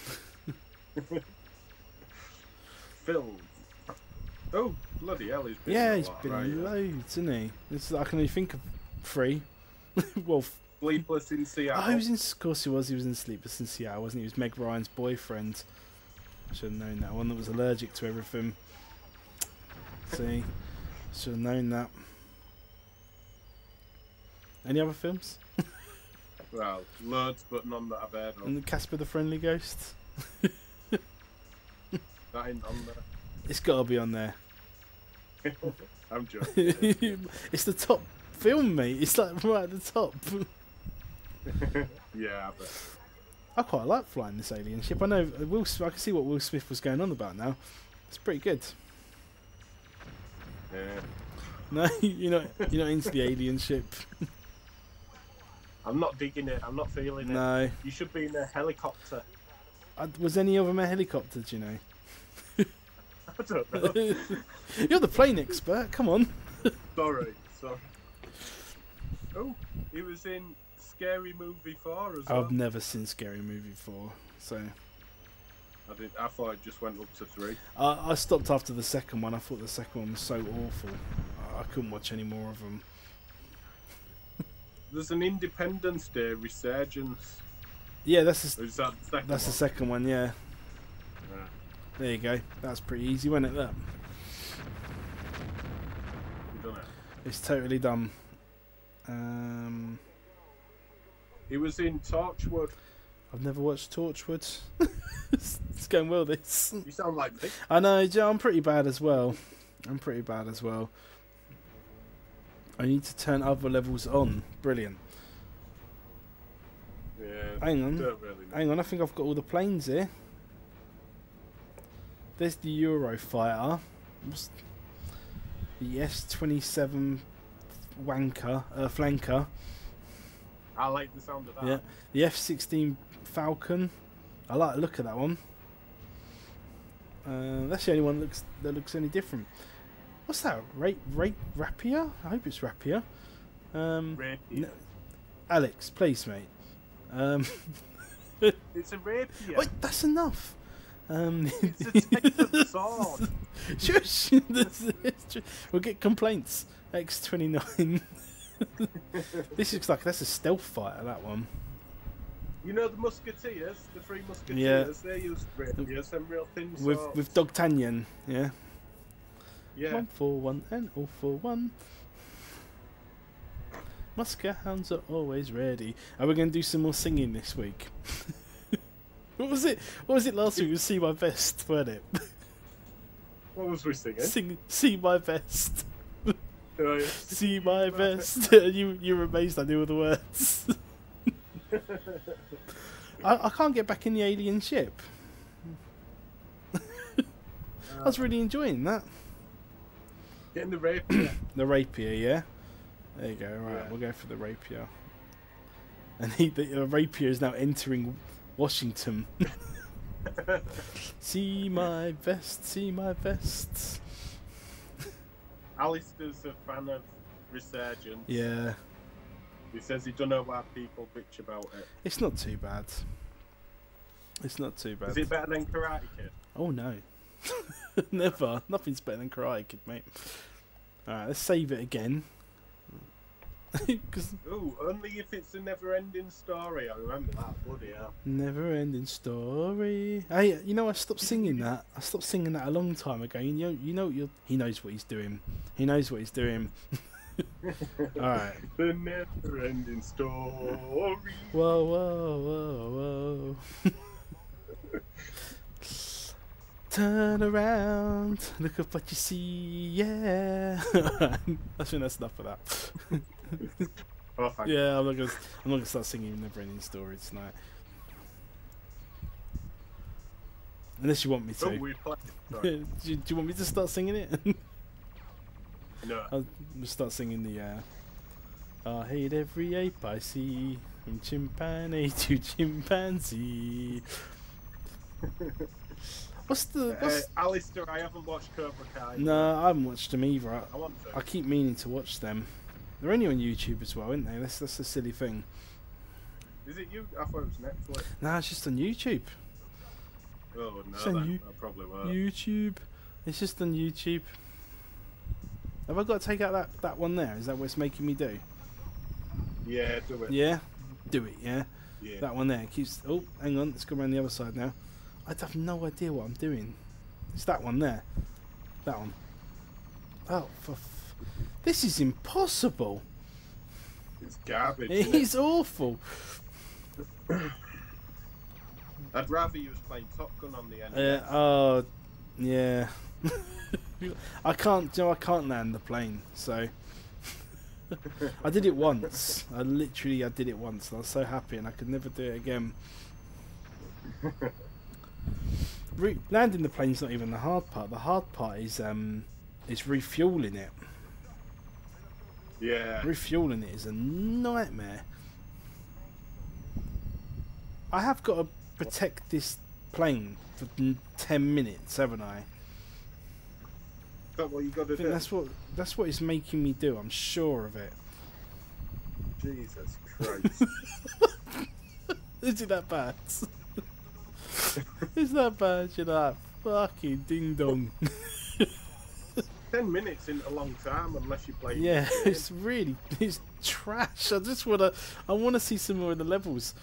Speaker 2: Phil. Oh, bloody hell, he's been
Speaker 1: Yeah,
Speaker 2: in a
Speaker 1: he's
Speaker 2: lot,
Speaker 1: been
Speaker 2: right,
Speaker 1: loads, isn't he? I can only think of 3. Well,
Speaker 2: Sleepless in Seattle.
Speaker 1: he was in. Of course, he was. He was in Sleepless in Seattle, wasn't he? He was Meg Ryan's boyfriend. I should have known that one. That was allergic to everything. See, should have known that. Any other films?
Speaker 2: Well, loads, but none that I've heard of.
Speaker 1: And Casper the Friendly Ghost.
Speaker 2: That ain't on there.
Speaker 1: It's got to be on there.
Speaker 2: I'm joking.
Speaker 1: It's the top film, mate. It's like right at the top.
Speaker 2: Yeah, I bet.
Speaker 1: I quite like flying this alien ship. I know I can see what Will Smith was going on about now. It's pretty good.
Speaker 2: Yeah.
Speaker 1: No, you're not into the alien ship.
Speaker 2: I'm not digging it. I'm not feeling it.
Speaker 1: No.
Speaker 2: You should be in a helicopter.
Speaker 1: Was any of them a helicopter? Do you know?
Speaker 2: I don't know.
Speaker 1: You're the plane expert. Come on.
Speaker 2: Sorry. Oh, he was in Scary Movie 4 as well.
Speaker 1: I've never seen Scary Movie 4, so
Speaker 2: I thought it just went up to 3.
Speaker 1: I stopped after the second one. I thought the second one was so awful. I couldn't watch any more of them.
Speaker 2: There's an Independence Day resurgence.
Speaker 1: Yeah, that's
Speaker 2: Is that the second
Speaker 1: the second one. Yeah. There you go. That's pretty easy, wasn't it? That.
Speaker 2: You've done it.
Speaker 1: It's totally done.
Speaker 2: He was in Torchwood.
Speaker 1: I've never watched Torchwood. It's going well, this.
Speaker 2: You sound like me.
Speaker 1: I know, Joe, I'm pretty bad as well. I need to turn other levels on. Brilliant.
Speaker 2: Yeah.
Speaker 1: Hang on.
Speaker 2: Don't really know.
Speaker 1: Hang on, I think I've got all the planes here. There's the Eurofighter. The S-27 flanker.
Speaker 2: I like the sound of that.
Speaker 1: Yeah. The F-16 Falcon. I like the look of that one. That's the only one that looks any different. What's that? Rapier? I hope it's Rapier.
Speaker 2: Rapier.
Speaker 1: No, Alex, please, mate.
Speaker 2: It's a rapier.
Speaker 1: Wait, that's enough.
Speaker 2: It's a Texan sword.
Speaker 1: Shush. We'll get complaints. X-29. This looks like that's a stealth fighter, that one.
Speaker 2: You know the Musketeers, the 3 Musketeers, they used rapiers, them real thin swords.
Speaker 1: With D'Artagnan, yeah.
Speaker 2: Yeah.
Speaker 1: 1 for 1 and all for 1. Musket hounds are always ready. Are we going to do some more singing this week? What was it? What was it last week? It was See My Best, weren't it?
Speaker 2: What was we singing?
Speaker 1: See My Best.
Speaker 2: Oh, yeah.
Speaker 1: See My Best. You were amazed I knew all the words. I can't get back in the alien ship. I was really enjoying that.
Speaker 2: Getting the rapier.
Speaker 1: The rapier, yeah? There you go, right,
Speaker 2: Yeah.
Speaker 1: we'll go for the rapier. And the rapier is now entering Washington. See my vest, see my vests.
Speaker 2: Alistair's a fan of Resurgence.
Speaker 1: Yeah,
Speaker 2: He says he don't know why people bitch about it.
Speaker 1: it's not too bad. It's not too bad.
Speaker 2: Is it better than Karate Kid?
Speaker 1: Oh no. Never. Nothing's better than Karate Kid, mate. Alright, let's save it again. Cause
Speaker 2: Ooh, only if it's a never-ending story. I remember that. Bloody hell.
Speaker 1: never ending story. Hey, you know I stopped singing that. I stopped singing that a long time ago. You know he knows what he's doing. He knows what he's doing. Alright.
Speaker 2: The never-ending story.
Speaker 1: Whoa, whoa, whoa, whoa. Turn around, look up what you see, yeah. I think that's enough of that.
Speaker 2: Oh, thank
Speaker 1: Yeah, I'm not gonna start singing Never Ending Story tonight. Unless you want me
Speaker 2: Oh,
Speaker 1: to.
Speaker 2: we play.
Speaker 1: do you want me to start singing it?
Speaker 2: No.
Speaker 1: I'll start singing the I hate every ape I see, from chimpanzee to chimpanzee. What's
Speaker 2: Alistair, I haven't watched Cobra Kai.
Speaker 1: No, I haven't watched them either.
Speaker 2: I want to.
Speaker 1: I keep meaning to watch them. They're only on YouTube as well, aren't they? That's a silly thing.
Speaker 2: Is it you? I thought it was Netflix.
Speaker 1: Nah, it's just on YouTube.
Speaker 2: Oh no,
Speaker 1: It's on
Speaker 2: I probably won't.
Speaker 1: YouTube. It's just on YouTube. Have I got to take out that one there? Is that what it's making me do?
Speaker 2: Yeah, do it.
Speaker 1: Yeah? Do it, yeah?
Speaker 2: Yeah.
Speaker 1: That one there. Keeps. Oh, hang on. Let's go around the other side now. I have no idea what I'm doing. It's that one there. That one. Oh, this is impossible.
Speaker 2: It's garbage.
Speaker 1: It is awful.
Speaker 2: I'd rather you was playing Top Gun on the NES.
Speaker 1: Oh, yeah. I can't. I can't land the plane. So I did it once. I did it once, and I was so happy, and I could never do it again. Landing the plane's not even the hard part. The hard part is refueling it.
Speaker 2: Yeah.
Speaker 1: Refueling it is a nightmare. I have got to protect this plane for 10 minutes, haven't I?
Speaker 2: Is that what you got to
Speaker 1: I think
Speaker 2: do?
Speaker 1: that's what it's making me do. I'm sure of it.
Speaker 2: Jesus Christ.
Speaker 1: Is it that bad? Is that bad? You're like, fucking ding dong.
Speaker 2: 10 minutes isn't a long time unless you play.
Speaker 1: Yeah, it's trash. I wanna see some more of the levels.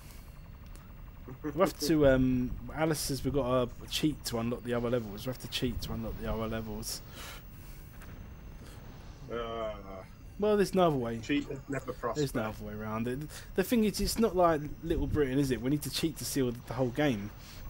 Speaker 1: We have to Alice says we've got to cheat to unlock the other levels. We have to cheat to unlock the other levels. Well, there's no other way.
Speaker 2: Cheaters never prosper.
Speaker 1: There's no other way around it. The thing is, it's not like Little Britain, is it? We need to cheat to seal the whole game.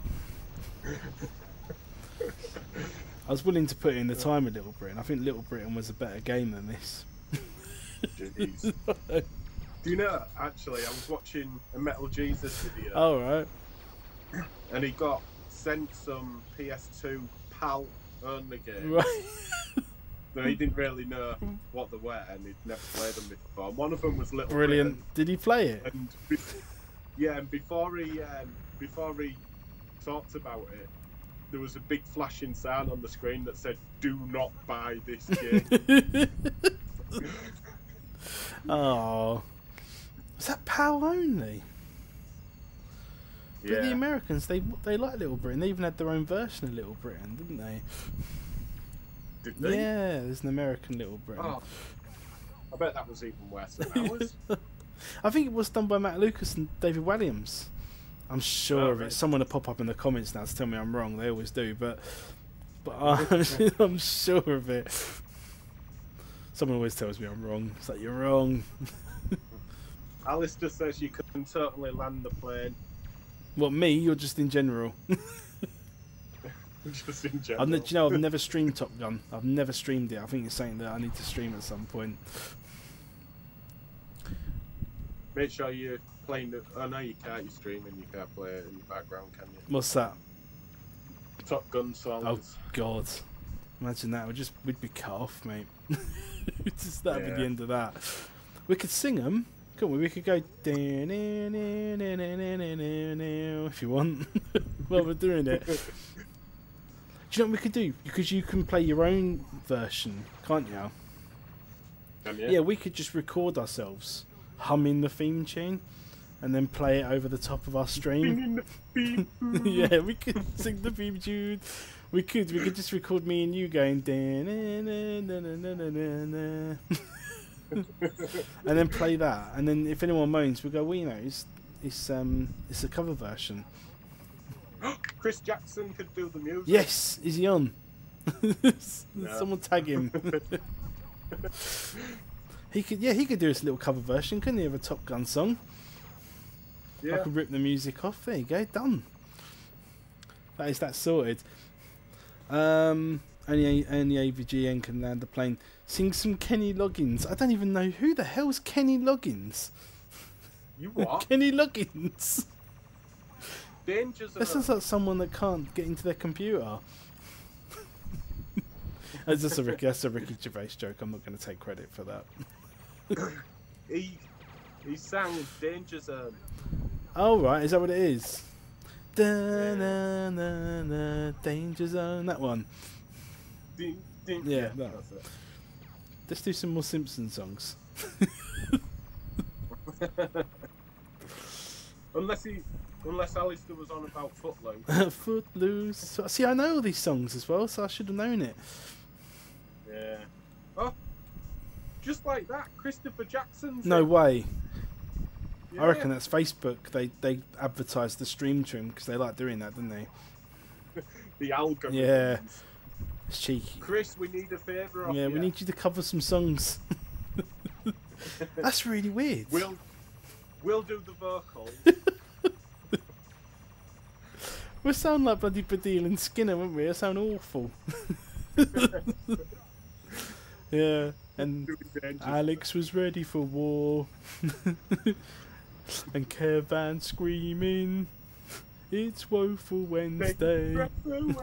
Speaker 1: I was willing to put in the time with Little Britain. I think Little Britain was a better game than this.
Speaker 2: Jeez. Do you know, actually, I was watching a Metal Jesus video.
Speaker 1: Oh, right.
Speaker 2: And he got sent some PS2 PAL only games.
Speaker 1: Right.
Speaker 2: So he didn't really know what they were, and he'd never played them before. And one of them was Little
Speaker 1: Brilliant.
Speaker 2: Britain.
Speaker 1: Did he play it?
Speaker 2: And and before he talked about it, there was a big flashing sign on the screen that said, "Do not buy this game."
Speaker 1: Oh. Was that PAL only? But the
Speaker 2: Yeah.
Speaker 1: Americans, they like Little Britain. They even had their own version of Little Britain, didn't they?
Speaker 2: Did they?
Speaker 1: Yeah, there's an American Little Britain.
Speaker 2: Oh, I bet that was even worse than ours.
Speaker 1: I think it was done by Matt Lucas and David Williams. I'm sure of it.
Speaker 2: right.
Speaker 1: Someone will pop up in the comments now to tell me I'm wrong. They always do, but I'm sure of it. Someone always tells me I'm wrong. It's like, you're wrong.
Speaker 2: Alistair says you can totally land the plane.
Speaker 1: What, me or just in general?
Speaker 2: Just in general.
Speaker 1: Do you know, I've never streamed Top Gun. I've never streamed it. I think it's something that I need to stream at some point.
Speaker 2: Make sure you're playing the... Oh no, you can't. You're streaming. You can't play it in the background, can you?
Speaker 1: What's that?
Speaker 2: Top Gun songs.
Speaker 1: Oh, God. Imagine that. We'd be cut off, mate. That'd be the
Speaker 2: Yeah.
Speaker 1: end of that. We could sing them. Couldn't we? We could go if you want while we're doing it. Do you know what we could do? Because you can play your own version, can't you? Yeah, we could just record ourselves humming the theme tune and then play it over the top of our stream. Yeah, we could sing the theme tune. We could just record me and you going and then play that, and then if anyone moans, we go, well, you know, it's a cover version.
Speaker 2: Chris Jackson could do the music.
Speaker 1: Yes, is he on?
Speaker 2: No.
Speaker 1: Someone tag him. He could do his little cover version, couldn't he, of a Top Gun song?
Speaker 2: Yeah.
Speaker 1: I could rip the music off. There you go, done. That sorted. Only AVGN can land the plane. Sing some Kenny Loggins. I don't even know who the hell's Kenny Loggins.
Speaker 2: You what?
Speaker 1: Kenny Loggins.
Speaker 2: Dangers
Speaker 1: That sounds like someone that can't get into their computer. That's a Ricky Gervais joke. I'm not going to take credit for that.
Speaker 2: He sang Danger Zone.
Speaker 1: Oh right, is that what it is? Danger Zone. That one.
Speaker 2: Ding, ding.
Speaker 1: Yeah,
Speaker 2: That's it.
Speaker 1: Let's do some more Simpson songs.
Speaker 2: Unless Alistair was on about Footloose.
Speaker 1: Footloose. See, I know all these songs as well, so I should have known it.
Speaker 2: Yeah. Oh, just like that, Christopher Jackson's.
Speaker 1: No way.
Speaker 2: Yeah.
Speaker 1: I reckon that's Facebook. They advertise the stream trim because they like doing that, don't they?
Speaker 2: The algorithm.
Speaker 1: Yeah. It's cheeky.
Speaker 2: Chris, we need a favour of
Speaker 1: Yeah,
Speaker 2: you.
Speaker 1: we need you to cover some songs. That's really weird.
Speaker 2: We'll do the vocal.
Speaker 1: We sound like bloody Badil and Skinner, won't we? I sound awful. Yeah, and Alex was ready for war. And Kevan screaming, it's Woeful Wednesday. I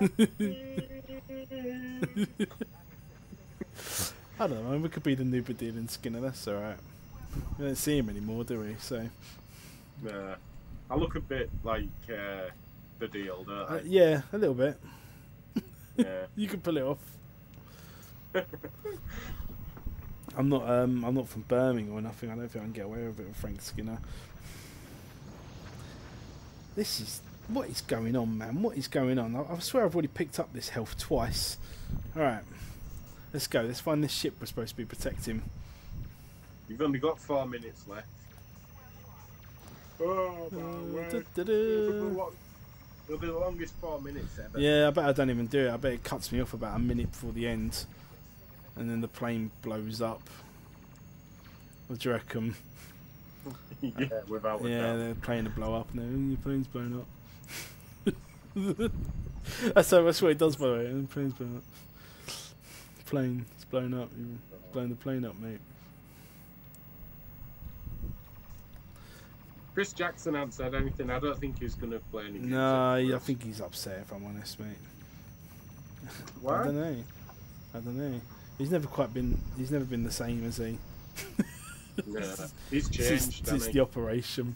Speaker 1: don't know, we could be the new Badil and Skinner, that's alright. We don't see him anymore, do we? So
Speaker 2: Nah. I look a bit like the deal, don't I?
Speaker 1: yeah, a little bit.
Speaker 2: Yeah.
Speaker 1: You can pull it off. I'm not from Birmingham or nothing. I don't think I can get away with it with Frank Skinner. What is going on, man? What is going on? I swear I've already picked up this health twice. Alright. Let's go. Let's find this ship we're supposed to be protecting.
Speaker 2: You've only got 4 minutes left. Oh, my word. It'll be the longest 4 minutes ever.
Speaker 1: Yeah, I bet I don't even do it. I bet it cuts me off about a minute before the end. And then the plane blows up. What do you reckon?
Speaker 2: Yeah, without a
Speaker 1: Yeah,
Speaker 2: doubt.
Speaker 1: they're playing to blow up, and then your plane's blown up. that's what it does, by the way. The plane's blown up. Plane's blown up. You've blown the plane up, mate.
Speaker 2: Chris Jackson hasn't said anything. I don't think he's going to play any games.
Speaker 1: No,
Speaker 2: for
Speaker 1: I
Speaker 2: us.
Speaker 1: think he's upset, if I'm honest, mate.
Speaker 2: Why?
Speaker 1: I don't know. He's never been the same, has he?
Speaker 2: Yeah, he's changed.
Speaker 1: Since the operation.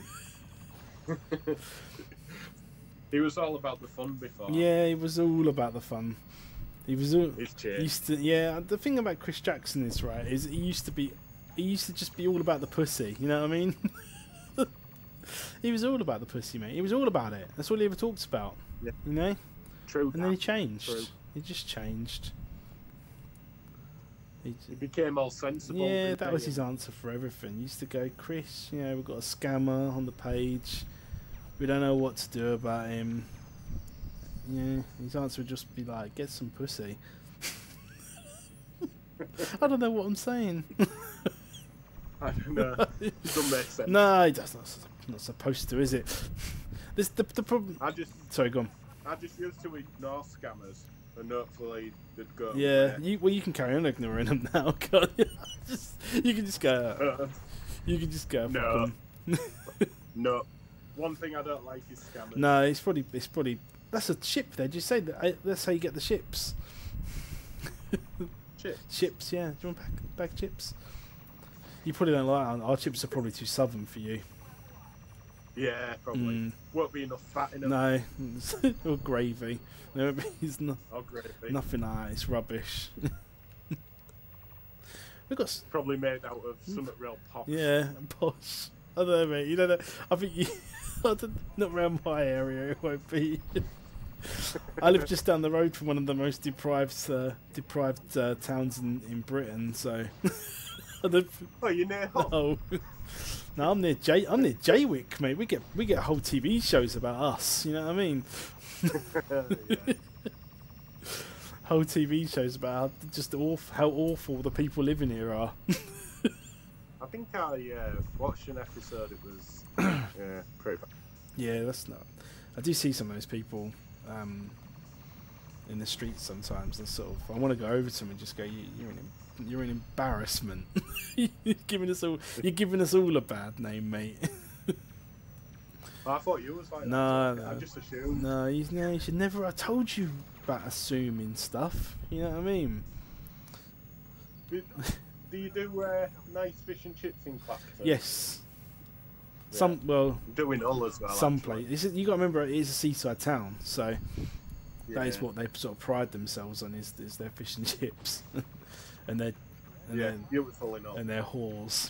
Speaker 2: He was all about the fun before.
Speaker 1: Yeah, it was all about the fun. He was all.
Speaker 2: He's changed.
Speaker 1: Used to, yeah, the thing about Chris Jackson is right is he used to just be all about the pussy. You know what I mean? He was all about the pussy, mate. He was all about it. That's all he ever talks about.
Speaker 2: Yeah.
Speaker 1: You know?
Speaker 2: True.
Speaker 1: And then he changed.
Speaker 2: True.
Speaker 1: He just changed.
Speaker 2: He became all sensible.
Speaker 1: Yeah,
Speaker 2: didn't
Speaker 1: that was
Speaker 2: he?
Speaker 1: his answer for everything. He used to go, Chris, you know, we've got a scammer on the page. We don't know what to do about him. Yeah, his answer would just be like, get some pussy. I don't know what I'm saying.
Speaker 2: I don't know. It doesn't make sense.
Speaker 1: No, it does not supposed to, is it? This the problem. Sorry, go on.
Speaker 2: I just used to ignore scammers, and hopefully they'd go.
Speaker 1: Yeah,
Speaker 2: away.
Speaker 1: you can carry on ignoring them now, can't you? You can just go. You can just go.
Speaker 2: No.
Speaker 1: fuck 'em.
Speaker 2: No. One thing I don't like is scammers.
Speaker 1: No, it's probably that's a ship there. Did you say that? That's how you get the ships.
Speaker 2: chips?
Speaker 1: Chips, yeah. Do you want a bag of chips? You probably don't like our chips. Are probably too southern for you.
Speaker 2: Yeah, probably. Won't be enough fat in them.
Speaker 1: No, or gravy. No, it's not.
Speaker 2: Or gravy.
Speaker 1: Nothing like that. It's rubbish. We've got
Speaker 2: Probably made out of something real posh.
Speaker 1: yeah, posh. I don't know, mate. You don't know. I think you. Not around my area. It won't be. I live just down the road from one of the most deprived towns in Britain. So.
Speaker 2: Oh, you're near home?
Speaker 1: No, I'm near Jaywick, mate. We get whole TV shows about us. You know what I mean?
Speaker 2: Yeah.
Speaker 1: Whole TV shows about how awful the people living here are.
Speaker 2: I think I watched an episode. It was pretty bad.
Speaker 1: Yeah, that's not. I do see some of those people in the streets sometimes. And sort of, I want to go over to them and just go, "You're an embarrassment. You're giving us all a bad name, mate."
Speaker 2: I thought you was like
Speaker 1: no,
Speaker 2: that.
Speaker 1: no.
Speaker 2: I just assumed.
Speaker 1: No, you should never. I told you about assuming stuff. You know what I mean?
Speaker 2: Do you do nice fish and chips in Clacton?
Speaker 1: Yes.
Speaker 2: Yeah.
Speaker 1: Well,
Speaker 2: doing all as well.
Speaker 1: Some places. You got to remember, it is a seaside town, so that is
Speaker 2: Yeah.
Speaker 1: what they sort of pride themselves on is their fish and chips, and their
Speaker 2: beautiful enough.
Speaker 1: and their whores.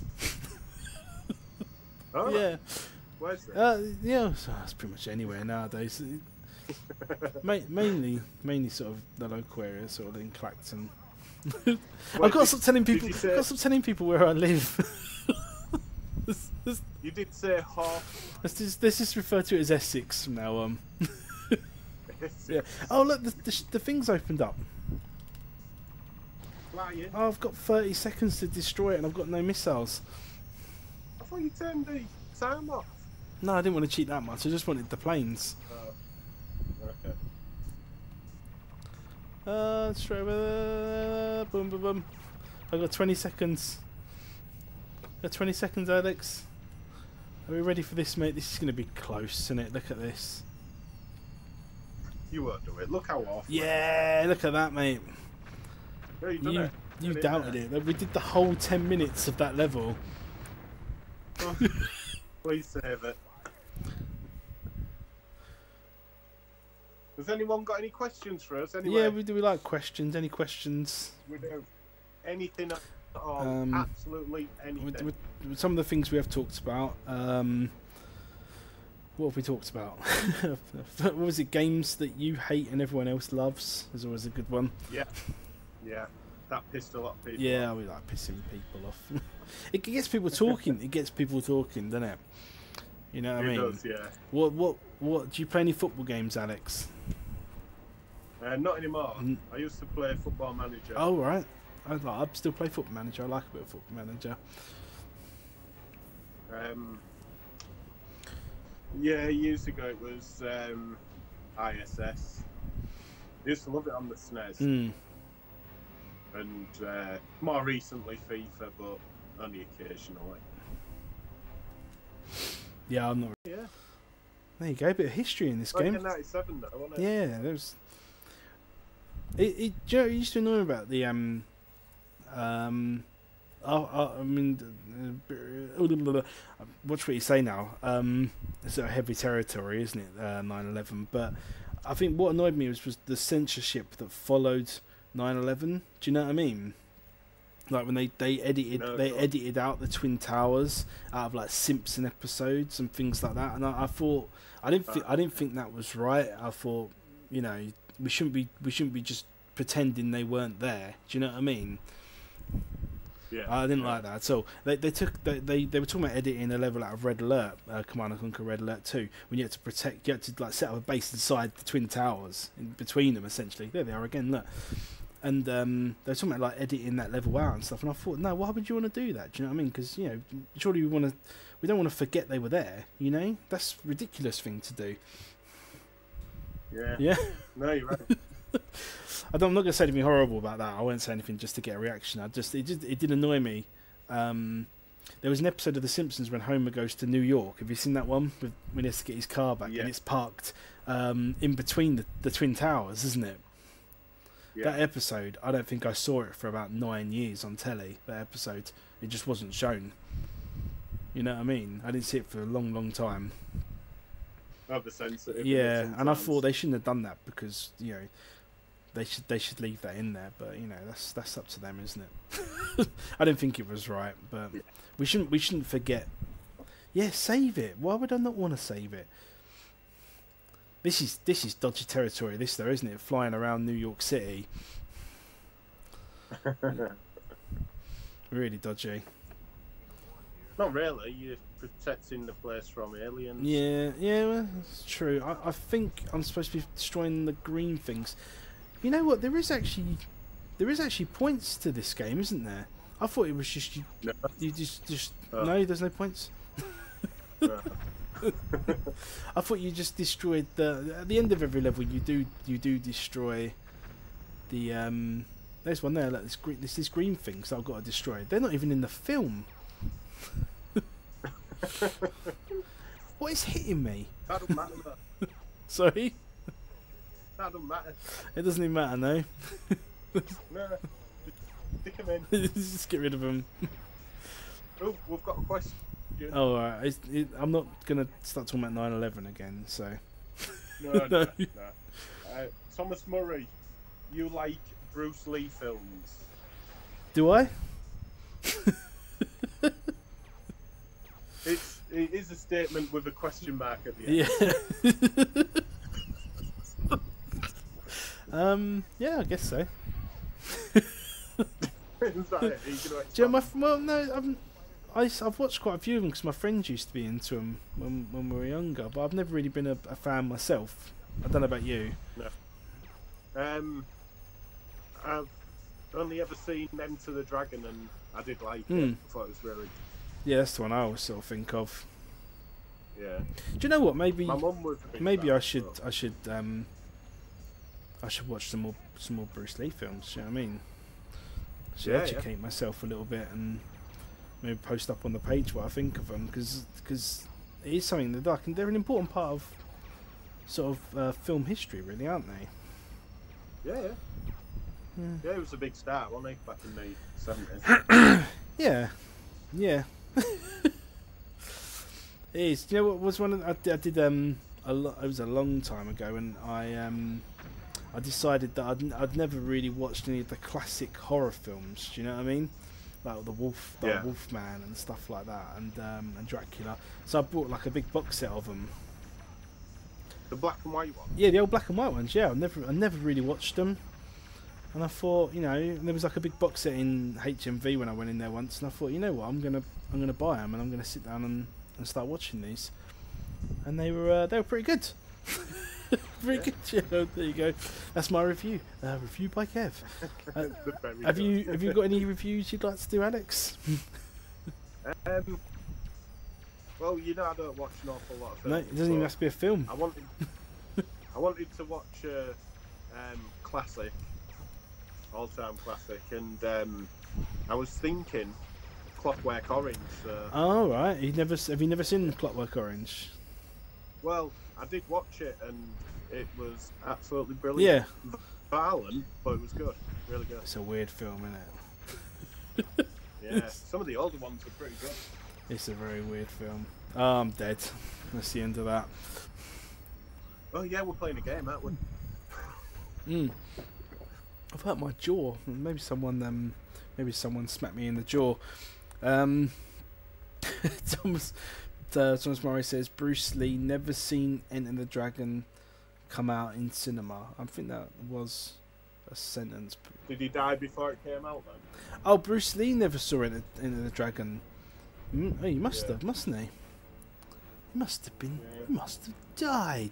Speaker 2: Oh,
Speaker 1: Yeah.
Speaker 2: where's that?
Speaker 1: Yeah. So that's pretty much anywhere nowadays. Mainly sort of the local area, sort of in Clacton. I've got to stop telling people. I've got to stop telling people where I live.
Speaker 2: You did say half.
Speaker 1: Let's just refer to it as Essex from now on. Yeah. Oh look, the thing's opened up.
Speaker 2: Flying.
Speaker 1: Oh, I've got 30 seconds to destroy it, and I've got no missiles.
Speaker 2: I thought you turned the sound off.
Speaker 1: No, I didn't want to cheat that much. I just wanted the planes.
Speaker 2: Okay.
Speaker 1: Straight away. Boom, boom, boom. I've got 20 seconds. Got 20 seconds, Alex. Are we ready for this, mate? This is going to be close, isn't it? Look at this.
Speaker 2: You won't do it. Look how off.
Speaker 1: Yeah, look at that, mate.
Speaker 2: Yeah, you done it.
Speaker 1: You
Speaker 2: Done
Speaker 1: doubted it. We did the whole 10 minutes of that level.
Speaker 2: Oh, please save it. Has anyone got any questions for us? Anyway,
Speaker 1: Yeah, we like questions. Any questions?
Speaker 2: we do anything at all. Absolutely anything.
Speaker 1: With some of the things we have talked about. What have we talked about? What was it? Games that you hate and everyone else loves is always a good one.
Speaker 2: Yeah. That pissed a lot of people
Speaker 1: Yeah,
Speaker 2: off.
Speaker 1: we like pissing people off. It gets people talking. It gets people talking, doesn't it? You know what I mean?
Speaker 2: It does, yeah.
Speaker 1: What? Do you play any football games, Alex?
Speaker 2: Not anymore. I used to play Football Manager.
Speaker 1: Oh right. I still play Football Manager. I like a bit of Football Manager.
Speaker 2: Yeah, years ago it was ISS. I used to love it on the SNES. And more recently FIFA, but only occasionally.
Speaker 1: Yeah, I'm not.
Speaker 2: Yeah.
Speaker 1: There you go. A bit of history in this
Speaker 2: Like
Speaker 1: game.
Speaker 2: in 97 though, wasn't it?
Speaker 1: Yeah, there's. Do you know, it used to annoy me about the I mean, watch what you say now. It's a heavy territory, isn't it? 9/11. But I think what annoyed me was the censorship that followed 9/11. Do you know what I mean? Like when they edited out the Twin Towers out of like Simpson episodes and things like that. And I thought I didn't think that was right. I thought, you know, we shouldn't be just pretending they weren't there. Do you know what I mean?
Speaker 2: Yeah.
Speaker 1: I didn't like that at all. They were talking about editing a level out of Red Alert, Command & Conquer Red Alert 2, when you had to like set up a base inside the Twin Towers, in between them essentially. There they are again, look. And they were talking about like editing that level out and stuff. And I thought, no, why would you want to do that? Do you know what I mean? Because, you know, surely we don't want to forget they were there. You know, that's a ridiculous thing to do.
Speaker 2: Yeah.
Speaker 1: Yeah.
Speaker 2: No, you're right.
Speaker 1: I'm not going to say anything horrible about that. I won't say anything just to get a reaction. It did annoy me. There was an episode of The Simpsons when Homer goes to New York. Have you seen that one? When he has to get his car back,
Speaker 2: Yeah.
Speaker 1: and it's parked in between the Twin Towers, isn't it?
Speaker 2: Yeah.
Speaker 1: That episode, I don't think I saw it for about 9 years on telly. That episode, it just wasn't shown. You know what I mean? I didn't see it for a long, long time.
Speaker 2: Of the sensitive.
Speaker 1: Yeah, and I thought they shouldn't have done that because they should leave that in there. But that's up to them, isn't it? I didn't think it was right, but we shouldn't forget. Yeah, save it. Why would I not want to save it? This is dodgy territory, this though, isn't it? Flying around New York City. Really dodgy.
Speaker 2: Not really. You're protecting the place from aliens.
Speaker 1: Yeah, well, it's true. I think I'm supposed to be destroying the green things. You know what? There is actually points to this game, isn't there? I thought it was just you.
Speaker 2: No.
Speaker 1: You just no. There's no points.
Speaker 2: No.
Speaker 1: I thought you just destroyed at the end of every level. You do destroy the There's one there. Like this green things that I've got to destroy. They're not even in the film. What is hitting me?
Speaker 2: That don't matter. Though.
Speaker 1: Sorry.
Speaker 2: That don't matter.
Speaker 1: It doesn't even matter, no.
Speaker 2: No. Stick them in.
Speaker 1: Just get rid of them.
Speaker 2: Oh, we've got a question.
Speaker 1: Oh, alright. I'm not gonna start talking about 9/11 again. So.
Speaker 2: No. Thomas Murray, you like Bruce Lee films?
Speaker 1: Do I?
Speaker 2: It is a statement with a question mark at the end.
Speaker 1: Yeah. Yeah, I guess so.
Speaker 2: Is that it? Are you gonna
Speaker 1: Do you know well, no, I've watched quite a few of them because my friends used to be into them when we were younger, but I've never really been a fan myself. I don't know about you.
Speaker 2: No. I've only ever seen Enter the Dragon, and I did like it. I thought it was really.
Speaker 1: Yeah, that's the one I always sort of think of.
Speaker 2: Yeah.
Speaker 1: Do you know what? Maybe
Speaker 2: My mum was a big
Speaker 1: maybe
Speaker 2: fan,
Speaker 1: I should watch some more Bruce Lee films. Do you know what I mean? Should educate myself a little bit and maybe post up on the page what I think of them because it is something that they're an important part of sort of film history, really, aren't they?
Speaker 2: Yeah. Yeah, it was a big star, wasn't he, back in the 70s?
Speaker 1: Yeah. It is. Do you know what was one of I did it was a long time ago, and I decided that I'd never really watched any of the classic horror films. Do you know what I mean? Like the Wolfman and stuff like that, and Dracula. So I bought like a big box set of them.
Speaker 2: The black and white ones?
Speaker 1: Yeah, the old black and white ones. Yeah, I never really watched them. And I thought, there was like a big box set in HMV when I went in there once, and I thought, you know what, I'm gonna buy them, and I'm gonna sit down and start watching these. And they were pretty good. Pretty good. Yeah, there you go. That's my review. Review by Kev. Have you got any reviews you'd like to do, Alex?
Speaker 2: Well, I don't watch an awful lot of films.
Speaker 1: No, it doesn't even have to be a film.
Speaker 2: I wanted to watch a classic, all-time classic, and I was thinking Clockwork Orange.
Speaker 1: Oh right, have you never seen Clockwork Orange?
Speaker 2: Well, I did watch it, and it was absolutely brilliant.
Speaker 1: Yeah.
Speaker 2: Violent, but it was good. Really good.
Speaker 1: It's a weird film, isn't it?
Speaker 2: Yeah, some of the older ones were pretty good.
Speaker 1: It's a very weird film. Oh, I'm dead. That's the end of that.
Speaker 2: Oh yeah, we're playing a game, aren't we?
Speaker 1: I've hurt my jaw. Maybe someone smacked me in the jaw. Thomas Murray says Bruce Lee never seen Enter the Dragon come out in cinema. I think that was a sentence.
Speaker 2: Did he die before it came out then?
Speaker 1: Oh, Bruce Lee never saw Enter the Dragon. Oh, he must have, mustn't he? He must have been. Yeah. He must have died.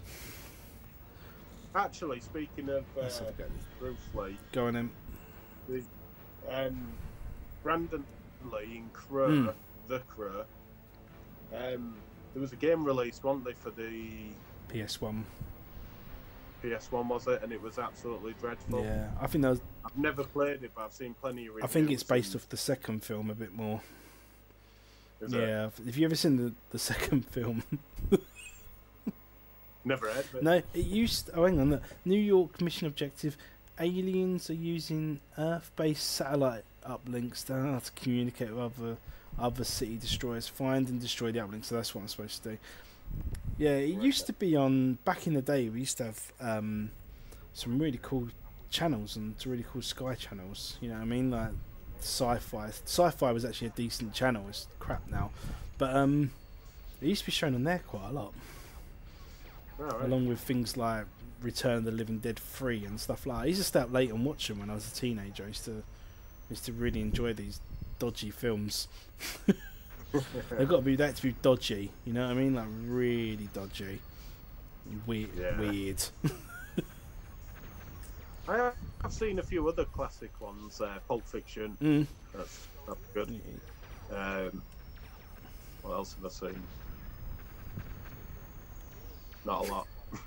Speaker 2: Actually, speaking of Bruce Lee,
Speaker 1: go on him.
Speaker 2: Brandon Lee in Crow, The Crow. There was a game released, wasn't there, for the
Speaker 1: PS1.
Speaker 2: PS1 was it, and it was absolutely dreadful.
Speaker 1: Yeah, I think that was.
Speaker 2: I've never played it, but I've seen plenty of reviews.
Speaker 1: I think it's based off the second film a bit more.
Speaker 2: Is
Speaker 1: yeah,
Speaker 2: it?
Speaker 1: have you ever seen the second film?
Speaker 2: Never heard of it.
Speaker 1: No, it used. Oh, hang on. The New York mission objective aliens are using Earth-based satellite uplinks to communicate with other city destroyers. Find and destroy the uplinks. So that's what I'm supposed to do. Yeah, it used to be on back in the day. We used to have some really cool channels and really cool Sky channels. You know what I mean? Like sci-fi. Sci-fi was actually a decent channel. It's crap now, but it used to be shown on there quite a lot.
Speaker 2: Right.
Speaker 1: Along with things like Return of the Living Dead 3 and stuff like that. I used to stay up late and watch them when I was a teenager. I used to really enjoy these dodgy films. They've got to be dodgy, you know what I mean? Like really dodgy. Weird.
Speaker 2: Yeah.
Speaker 1: Weird.
Speaker 2: I've seen a few other classic ones. Pulp Fiction. That's good.
Speaker 1: Yeah.
Speaker 2: What else have I seen? Not a lot.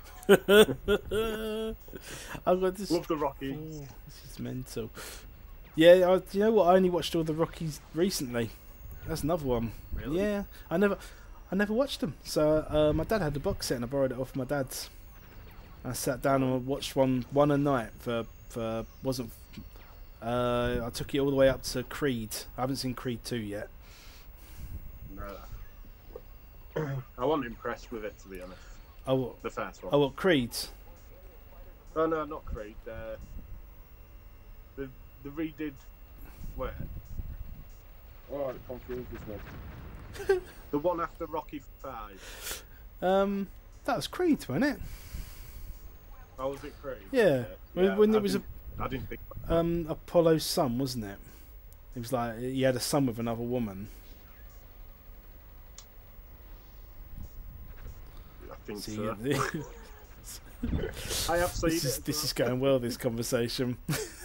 Speaker 1: I've got this.
Speaker 2: Love the Rockies.
Speaker 1: Oh, this is mental. Yeah, you know what? I only watched all the Rockies recently. That's another one.
Speaker 2: Really?
Speaker 1: Yeah, I never watched them. So my dad had the box set and I borrowed it off my dad's. I sat down and watched one a night for wasn't. I took it all the way up to Creed. I haven't seen Creed 2 yet.
Speaker 2: No. I wasn't impressed with it, to be honest.
Speaker 1: Oh, what?
Speaker 2: The first one.
Speaker 1: Oh, what, Creed?
Speaker 2: Oh no, not Creed. The redid. Where? Oh, it confuses me. The one after Rocky 5.
Speaker 1: That was Creed, wasn't it?
Speaker 2: Oh, was it Creed?
Speaker 1: Yeah. When there was
Speaker 2: I didn't think.
Speaker 1: Apollo's son, wasn't it? It was like he had a son with another woman.
Speaker 2: I think
Speaker 1: See,
Speaker 2: so.
Speaker 1: this
Speaker 2: I have seen
Speaker 1: is this is going well. This conversation.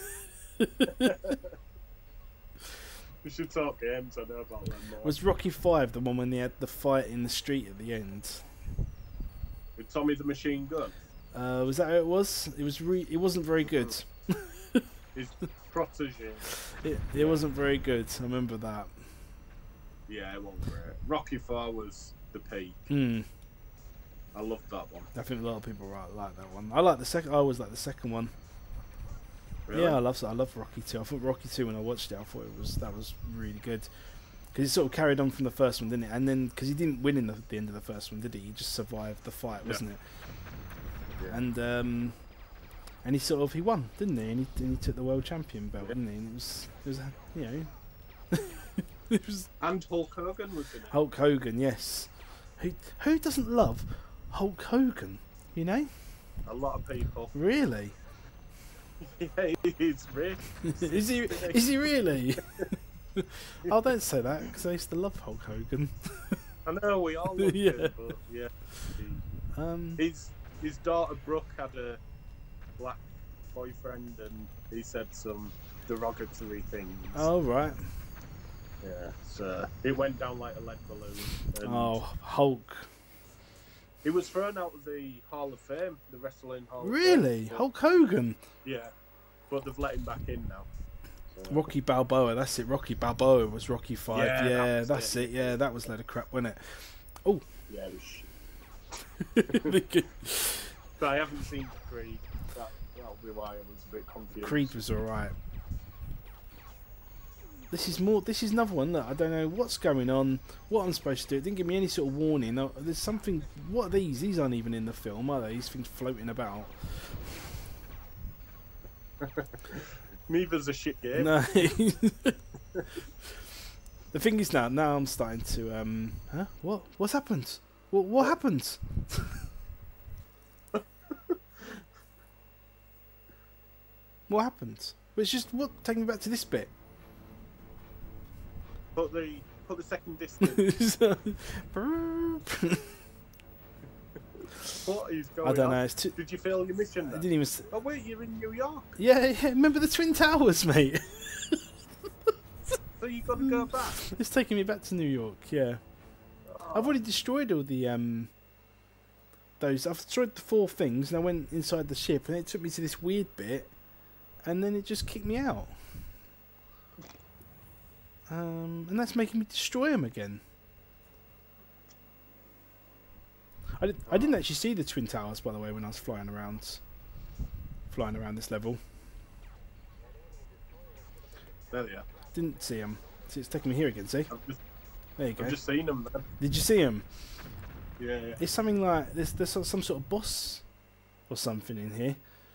Speaker 2: We should talk games. I know about them more.
Speaker 1: Was Rocky 5 the one when they had the fight in the street at the end?
Speaker 2: With Tommy the Machine Gun.
Speaker 1: Was that how it was? It was. It wasn't very good.
Speaker 2: His protege.
Speaker 1: It wasn't very good. I remember that.
Speaker 2: Yeah, it wasn't great. Rocky 4 was the peak. I loved that one.
Speaker 1: I think a lot of people like that one. I like the second. I always like the second one.
Speaker 2: Really?
Speaker 1: Yeah, I love Rocky 2. I thought Rocky 2 when I watched it, I thought that was really good because it sort of carried on from the first one, didn't it? And then because he didn't win in the end of the first one, did he? He just survived the fight, wasn't it?
Speaker 2: Yeah.
Speaker 1: And he sort of he won, didn't he? And he took the world champion belt, didn't he? And it was you know, it was.
Speaker 2: And Hulk Hogan was in it.
Speaker 1: Hulk Hogan, yes. Who doesn't love Hulk Hogan? You know.
Speaker 2: A lot of people.
Speaker 1: Really.
Speaker 2: Yeah, he's rich.
Speaker 1: Is he really? Oh, don't say that because I used to love Hulk Hogan.
Speaker 2: I know we all love
Speaker 1: Yeah.
Speaker 2: him, but yeah. His daughter Brooke had a black boyfriend, and he said some derogatory things.
Speaker 1: Oh right.
Speaker 2: Yeah, so it went down like a lead balloon. And
Speaker 1: Oh, Hulk.
Speaker 2: he was thrown out of the Hall of Fame, the Wrestling Hall of Fame.
Speaker 1: Really?
Speaker 2: but-
Speaker 1: Hulk Hogan?
Speaker 2: Yeah, but they've let him back in now. So,
Speaker 1: Rocky Balboa, that's it. Rocky Balboa was Rocky 5.
Speaker 2: Yeah,
Speaker 1: Yeah,
Speaker 2: that was
Speaker 1: that's it. Yeah, that was a load of crap, wasn't it?
Speaker 2: yeah, it was shit.
Speaker 1: Oh.
Speaker 2: But I haven't seen Creed. That'll be why I was a bit confused.
Speaker 1: Creed was alright. This is another one that I don't know what's going on, what I'm supposed to do. It didn't give me any sort of warning. There's something. What are these? These aren't even in the film, are they? These things floating about.
Speaker 2: Neither's a shit game.
Speaker 1: No. The thing is now I'm starting to huh? What's happened? What happened? What happened? Well, it's just take me back to this bit.
Speaker 2: Put the second distance. What is going on?
Speaker 1: I don't know. It's too,
Speaker 2: Did you fail your mission
Speaker 1: I
Speaker 2: then?
Speaker 1: didn't even.
Speaker 2: Oh wait, you're in New York.
Speaker 1: Yeah. Remember the Twin Towers, mate?
Speaker 2: So you got to go back.
Speaker 1: It's taking me back to New York. Yeah. I've already destroyed all the those. I've destroyed the 4 things, and I went inside the ship, and it took me to this weird bit, and then it just kicked me out. And that's making me destroy them again. I didn't actually see the Twin Towers, by the way, when I was flying around this level.
Speaker 2: There they are.
Speaker 1: Didn't see him. See, it's taking me here again. See, there you go.
Speaker 2: I've just seen them then.
Speaker 1: Did you see him?
Speaker 2: Yeah, yeah.
Speaker 1: It's something like there's some sort of boss or something in here.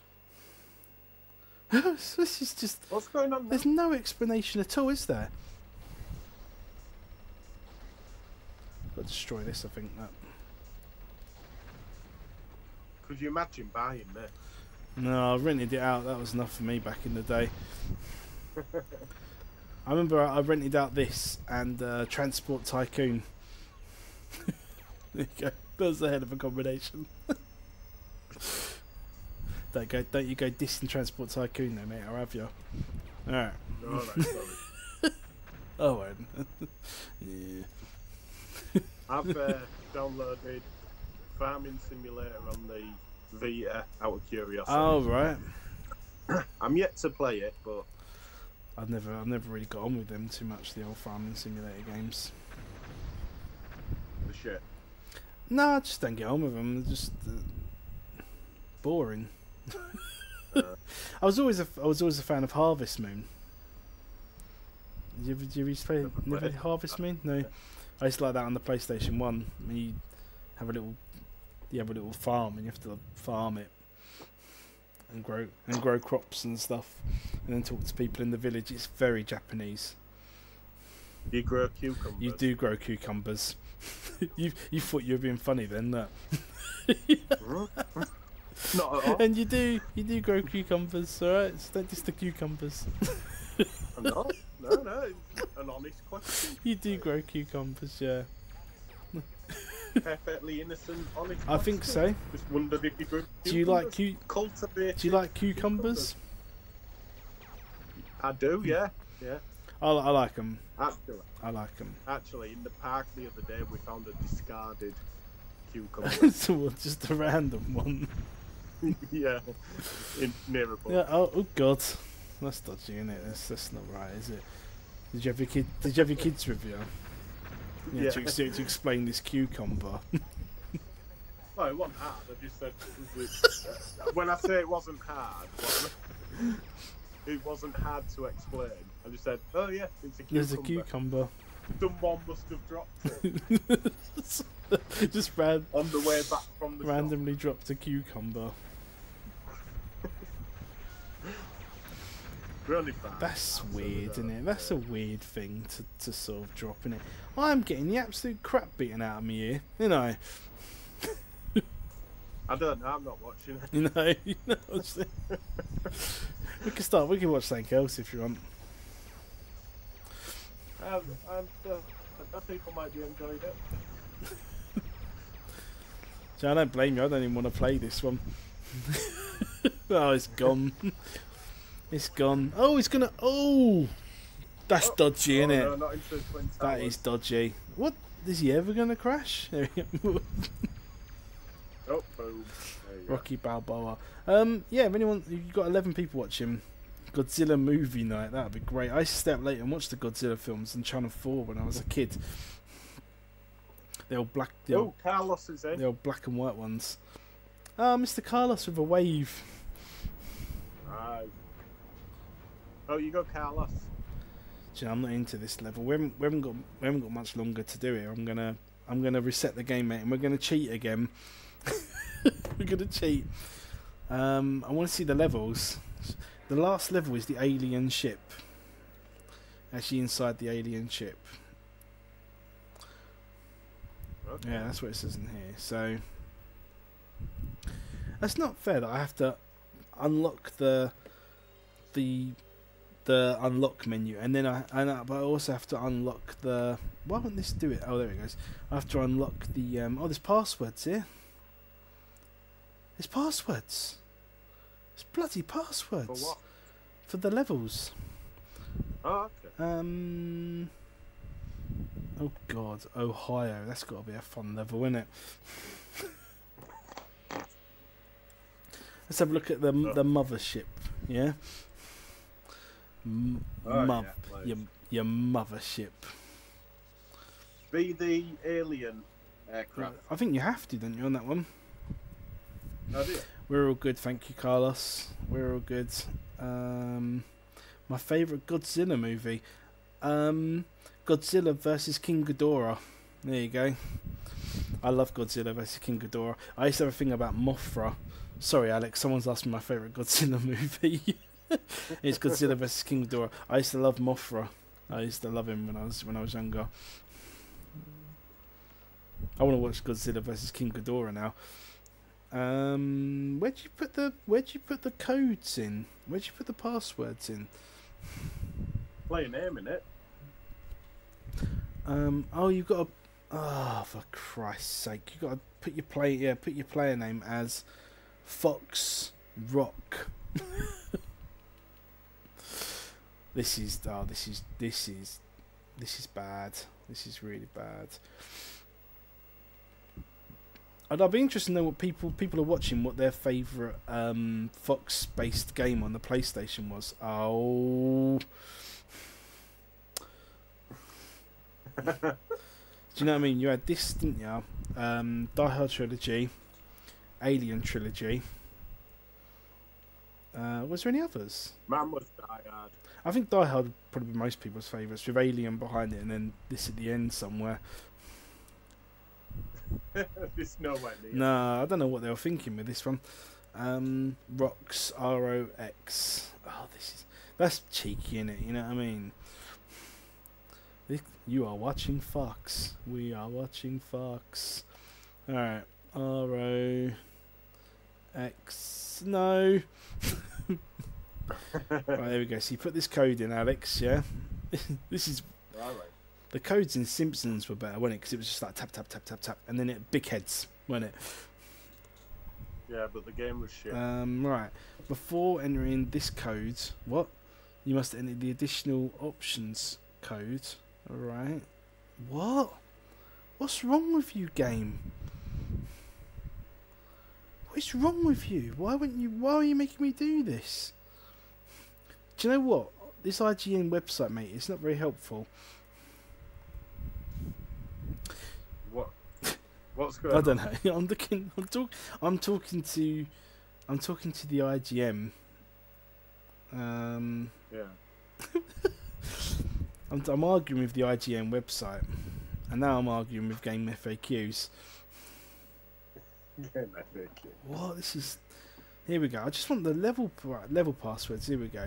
Speaker 1: This is just.
Speaker 2: What's going on?
Speaker 1: There's no explanation at all, is there? Got to destroy this, I think. That.
Speaker 2: Could you imagine buying this?
Speaker 1: No, I rented it out. That was enough for me back in the day. I remember I rented out this and Transport Tycoon. There you go. That was a hell of a combination. Don't you go dissing Transport Tycoon though, mate, or have you? Alright.
Speaker 2: Alright, sorry.
Speaker 1: I won't. Yeah.
Speaker 2: I've downloaded Farming Simulator on the Vita out of curiosity.
Speaker 1: Oh right.
Speaker 2: I'm yet to play it, but
Speaker 1: I've never really got on with them too much, the old Farming Simulator games.
Speaker 2: the shit.
Speaker 1: No, I just don't get on with them. They're just boring. I was always a fan of Harvest Moon. Did you ever play never Harvest Moon? No. I used to like that on the PlayStation 1. When you have a little farm and you have to farm it and grow crops and stuff, and then talk to people in the village. It's very Japanese.
Speaker 2: You grow cucumbers.
Speaker 1: You do grow cucumbers. you thought you were being funny then, that.
Speaker 2: Not at all.
Speaker 1: And you do grow cucumbers, alright? So don't diss the cucumbers.
Speaker 2: No, it's an honest question.
Speaker 1: You do grow cucumbers, yeah.
Speaker 2: Perfectly innocent, honest.
Speaker 1: I think so.
Speaker 2: Just wondered if you grew
Speaker 1: Do you like
Speaker 2: cultivated
Speaker 1: Do you like cucumbers?
Speaker 2: I do, yeah.
Speaker 1: I like them.
Speaker 2: Actually,
Speaker 1: I like them.
Speaker 2: in the park the other day, we found a discarded cucumber.
Speaker 1: So what, just a random one.
Speaker 2: Yeah, near a book.
Speaker 1: Yeah. Oh God, that's dodgy, isn't it? That's not right, is it? Did you have your kids with you? Yeah. To explain this cucumber.
Speaker 2: No, it wasn't hard. I just said when I say it wasn't hard, it wasn't hard to explain. I just said, oh yeah, it's a cucumber.
Speaker 1: There's a cucumber.
Speaker 2: Someone must have dropped it.
Speaker 1: Just
Speaker 2: on the way back from the
Speaker 1: randomly dropped a cucumber.
Speaker 2: Really bad.
Speaker 1: That's weird, isn't it? That's a weird thing to sort of drop in it. I'm getting the absolute crap beaten out of me here, you know.
Speaker 2: I don't know. I'm not watching it.
Speaker 1: You know. We can watch something else if you want.
Speaker 2: I think I might be enjoying it.
Speaker 1: So I don't blame you. I don't even want to play this one. Oh, it's gone. It's gone. Oh, it's gonna. Oh, that's dodgy, isn't it?
Speaker 2: No, not into Twin Towers.
Speaker 1: That is dodgy. What? Is he ever gonna crash? There we go.
Speaker 2: Oh, boom.
Speaker 1: Rocky Balboa. Yeah. If anyone, you've got 11 people watching Godzilla movie night, that'd be great. I used to stay up late and watch the Godzilla films on Channel 4 when I was a kid. They're all black.
Speaker 2: Carlos is in.
Speaker 1: They're all black and white ones. Mr. Carlos with a wave.
Speaker 2: Right. Oh, you go, Carlos.
Speaker 1: Do you know, I'm not into this level. We haven't got much longer to do here. I'm gonna reset the game, mate, and we're gonna cheat again. We're gonna cheat. I want to see the levels. The last level is the alien ship. Actually, inside the alien ship.
Speaker 2: Okay.
Speaker 1: Yeah, that's what it says in here. So that's not fair that I have to unlock the unlock menu, and then but I also have to unlock the. Why won't this do it? Oh, there it goes. I have to unlock the. Oh, there's passwords here. There's passwords. There's bloody passwords.
Speaker 2: For what?
Speaker 1: For the levels.
Speaker 2: Oh, okay.
Speaker 1: Oh God, Ohio. That's got to be a fun level, isn't it? Let's have a look at the mothership. Yeah. Your mothership.
Speaker 2: Be the alien aircraft.
Speaker 1: I think you have to, don't you, on that one?
Speaker 2: Oh, do you?
Speaker 1: We're all good, thank you, Carlos. We're all good. My favourite Godzilla movie. Godzilla versus King Ghidorah. There you go. I love Godzilla versus King Ghidorah. I used to have a thing about Mothra. Sorry, Alex. Someone's asked me my favourite Godzilla movie. It's Godzilla versus King Ghidorah. I used to love Mothra. I used to love him when I was younger. I want to watch Godzilla versus King Ghidorah now. Where'd you put the codes in? Where'd you put the passwords in?
Speaker 2: Play a name in it.
Speaker 1: Oh, you've got to. Oh, for Christ's sake! You got to put your player name as Fox Rock. This is bad. This is really bad. I'd be interested to know what people are watching, what their favourite Fox-based game on the PlayStation was. Oh. Do you know what I mean? You had this, didn't you? Die Hard Trilogy, Alien Trilogy. Was there any others?
Speaker 2: Man was Die Hard.
Speaker 1: I think Die Hard would probably be most people's favourites, with Alien behind it and then this at the end somewhere.
Speaker 2: It's nowhere near.
Speaker 1: No, I don't know what they were thinking with this one. Rox, ROX. Oh, that's cheeky, innit? You know what I mean? You are watching Fox. We are watching Fox. Alright. ROX. No. Right, there we go. So you put this code in, Alex, yeah? This is...
Speaker 2: Right.
Speaker 1: The codes in Simpsons were better, weren't it? Because it was just like tap, tap, tap, tap, tap. And then it big heads, weren't it?
Speaker 2: Yeah, but the game was shit.
Speaker 1: Right. Before entering this code, what? You must enter the additional options code. Alright. What? What's wrong with you, game? What's wrong with you? Why are you making me do this? Do you know what? This IGN website, mate, it's not very helpful.
Speaker 2: What's going on?
Speaker 1: I don't know. I'm talking to the IGN.
Speaker 2: Yeah.
Speaker 1: I'm arguing with the IGN website, and now I'm arguing with Game FAQs.
Speaker 2: Game FAQ.
Speaker 1: What? This is... Here we go. I just want the level passwords. Here we go.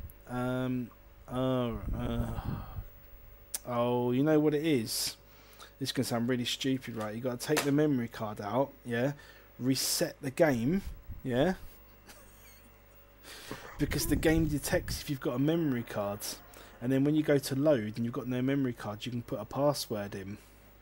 Speaker 1: Oh, you know what it is? This is going to sound really stupid, right? You got to take the memory card out, yeah? Reset the game, yeah? Because the game detects if you've got a memory card. And then when you go to load and you've got no memory card, you can put a password in.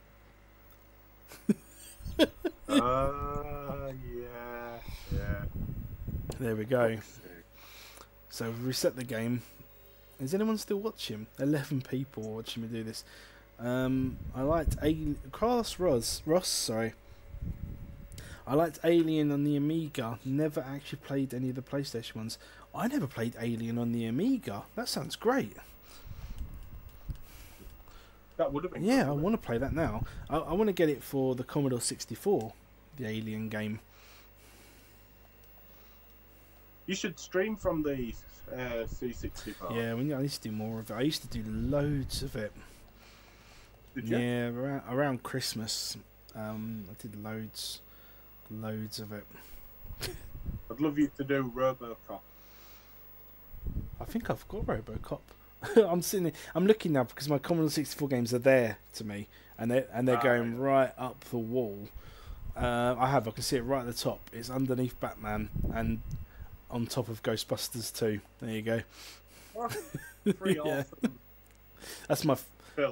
Speaker 2: Yeah.
Speaker 1: There we go. So reset the game. Is anyone still watching? 11 people watching me do this. I liked Ross, sorry. I liked Alien on the Amiga. Never actually played any of the PlayStation ones. I never played Alien on the Amiga. That sounds great.
Speaker 2: That would have been.
Speaker 1: Yeah, I want to play that now. I want to get it for the Commodore 64, the Alien game.
Speaker 2: You should stream from the C64.
Speaker 1: Yeah, I need to do more of it. I used to do loads of it.
Speaker 2: Did you?
Speaker 1: Yeah, around Christmas, I did loads of it.
Speaker 2: I'd love you to do RoboCop.
Speaker 1: I think I've got RoboCop. I'm looking now because my Commodore 64 games are there to me, and they're going right up the wall. I can see it right at the top. It's underneath Batman and on top of Ghostbusters 2. There you go.
Speaker 2: Pretty awesome.
Speaker 1: That's my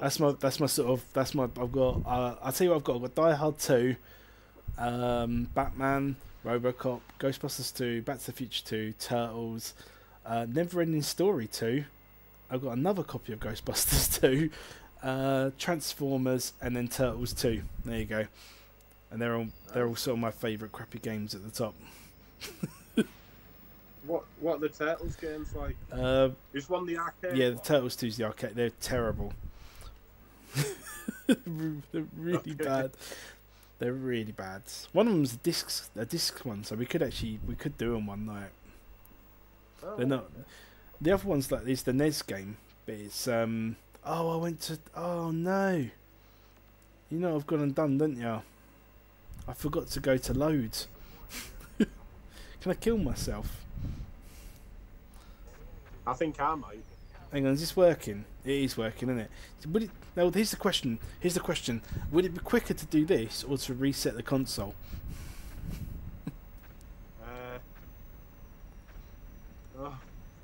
Speaker 1: I've got I'll tell you what I've got Die Hard 2, Batman, RoboCop, Ghostbusters 2, Back to the Future 2, Turtles, Never Ending Story 2. I've got another copy of Ghostbusters 2, Transformers, and then Turtles 2. There you go. And they're all sort of my favourite crappy games at the top.
Speaker 2: What are the Turtles games like? Is one the arcade?
Speaker 1: Yeah, the Turtles 2's the arcade. They're terrible. They're really bad. They're really bad. One of them's a disc one, so we could do them one night.
Speaker 2: Oh.
Speaker 1: They're not. The other one's like it's the NES game, but it's oh I went to oh no. You know I've gone and done, didn't you? I forgot to go to loads. Can I kill myself?
Speaker 2: I think I might.
Speaker 1: Hang on, is this working? It is working, isn't it? Would it? Now here's the question. Here's the question. Would it be quicker to do this or to reset the console?
Speaker 2: Oh,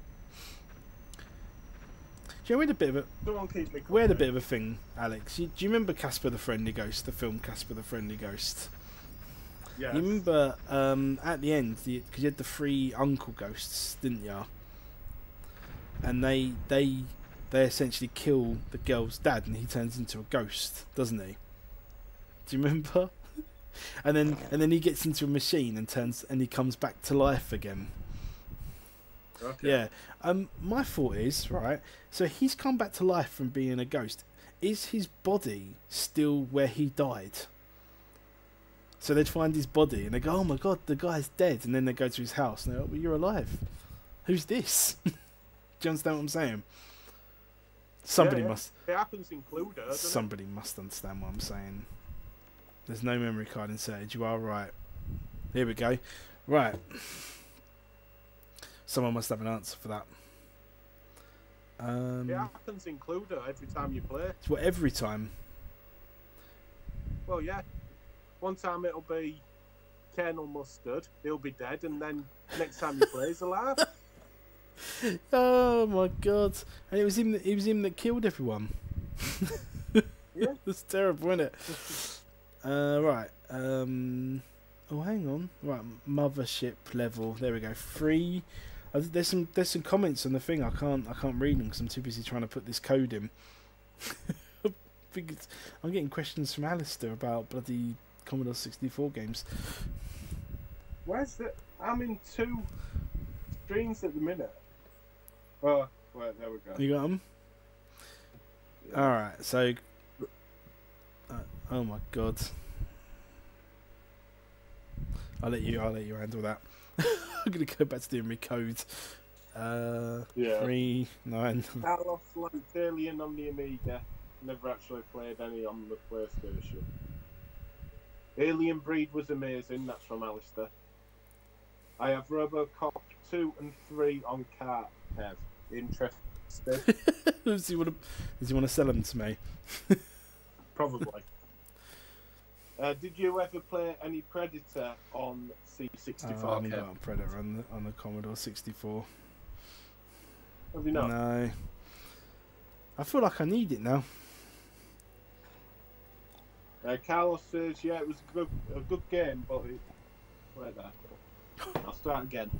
Speaker 1: Do you know we had a bit of a
Speaker 2: someone keep me
Speaker 1: we had a
Speaker 2: company.
Speaker 1: bit of a thing, Alex. Do you remember Casper the Friendly Ghost, the film Casper the Friendly Ghost?
Speaker 2: Yes.
Speaker 1: You remember at the end, because you had the three uncle ghosts, didn't you? And they essentially kill the girl's dad, and he turns into a ghost, doesn't he? Do you remember? And then he gets into a machine and he comes back to life again.
Speaker 2: Okay.
Speaker 1: Yeah. My thought is, right, so he's come back to life from being a ghost. Is his body still where he died? So they'd find his body and they go, oh my god, the guy's dead. And then they go to his house and they go, well, you're alive. Who's this? Do you understand what I'm saying? Somebody
Speaker 2: Yeah.
Speaker 1: must.
Speaker 2: It happens in Cluedo, doesn't
Speaker 1: Somebody must understand what I'm saying. There's no memory card inserted. You are right. Here we go. Right. Someone must have an answer for that.
Speaker 2: it? It happens in Cluedo every time you play.
Speaker 1: It's what every time.
Speaker 2: Well, yeah. One time it'll be Colonel Mustard, he'll be dead, and then next time you play, he's alive.
Speaker 1: Oh my god! And it was him. It was him that killed everyone.
Speaker 2: Yeah.
Speaker 1: That's terrible, isn't it? Right. Oh, hang on. Right, mothership level. There we go. 3. There's some comments on the thing. I can't read them because I'm too busy trying to put this code in. I'm getting questions from Alistair about bloody Commodore 64 games.
Speaker 2: Where's the... I'm in 2 screens at the minute. Oh, wait, there we go.
Speaker 1: You got them?
Speaker 2: Yeah.
Speaker 1: All right. So. Oh my god. I'll let you handle that. I'm gonna go back to doing my code.
Speaker 2: Yeah.
Speaker 1: 3 9.
Speaker 2: Carlos liked Alien on the Amiga. Never actually played any on the PlayStation. Alien Breed was amazing. That's from Alistair. I have RoboCop 2 and 3 on cart. Kev. Interested?
Speaker 1: Does he want to sell them to me?
Speaker 2: Probably. Did you ever play any Predator on C64?
Speaker 1: I haven't
Speaker 2: Kev?
Speaker 1: got a Predator on the Commodore 64.
Speaker 2: Have you not?
Speaker 1: No. I feel like I need it now.
Speaker 2: Carlos says, yeah, it was a good game, but it... Wait there. I'll start again.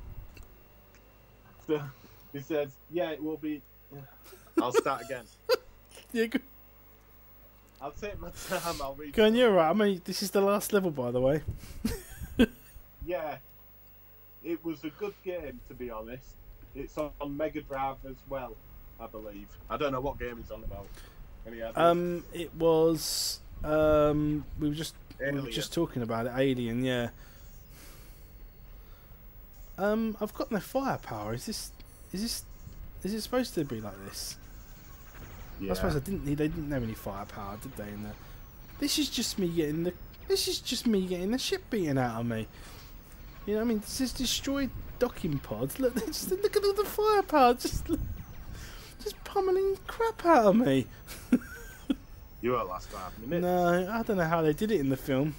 Speaker 2: So, he says, yeah, it will be... I'll start again.
Speaker 1: Yeah, go,
Speaker 2: I'll take my time, I'll read
Speaker 1: go on,
Speaker 2: it.
Speaker 1: you're right. I mean, this is the last level, by the way.
Speaker 2: Yeah, it was a good game, to be honest. It's on Mega Drive as well, I believe. I don't know what game it's on about. Any ideas?
Speaker 1: It was we were just
Speaker 2: Alien.
Speaker 1: talking about it. Alien, yeah. I've got no firepower. Is it supposed to be like this?
Speaker 2: Yeah.
Speaker 1: I suppose they didn't have any firepower, did they? This is just me getting the shit beaten out of me. You know what I mean? This is destroyed docking pods. Look at all the firepower, just pummeling crap out of me.
Speaker 2: You won't last 5 minutes.
Speaker 1: No, I don't know how they did it in the film.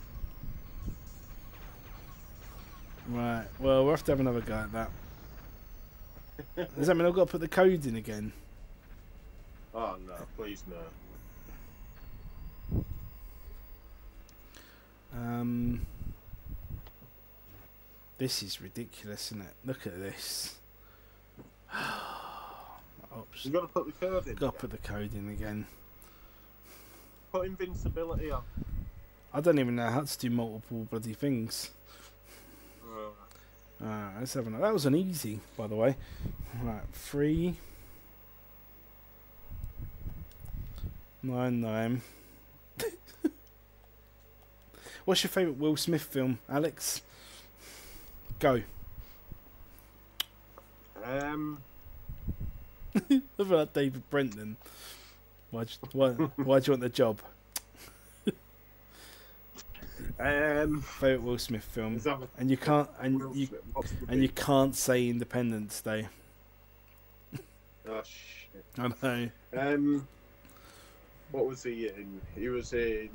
Speaker 1: Right, well, we'll have to have another go at that. Does that mean I've got to put the code in again?
Speaker 2: Oh no, please no.
Speaker 1: This is ridiculous, isn't it? Look at this. Oops.
Speaker 2: You've got to put the code in.
Speaker 1: Got to put the code in again.
Speaker 2: Put invincibility on.
Speaker 1: I don't even know how to do multiple bloody things. Let's have another. That was an easy, by the way. Right, 3 9 9. What's your favourite Will Smith film, Alex? Go. I feel like David Brent then. Why'd you want the job? Favorite Will Smith film, and you can't you can't say Independence Day.
Speaker 2: Oh shit!
Speaker 1: I know.
Speaker 2: What was he in? He was in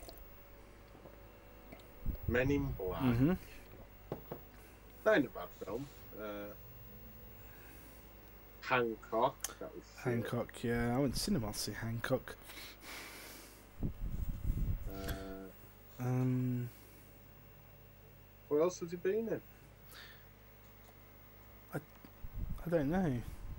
Speaker 2: Men in Black.
Speaker 1: Mm-hmm.
Speaker 2: Kind of bad film. Hancock. That was
Speaker 1: Hancock, yeah. I went to cinema to see Hancock.
Speaker 2: What else has he been in?
Speaker 1: I don't know.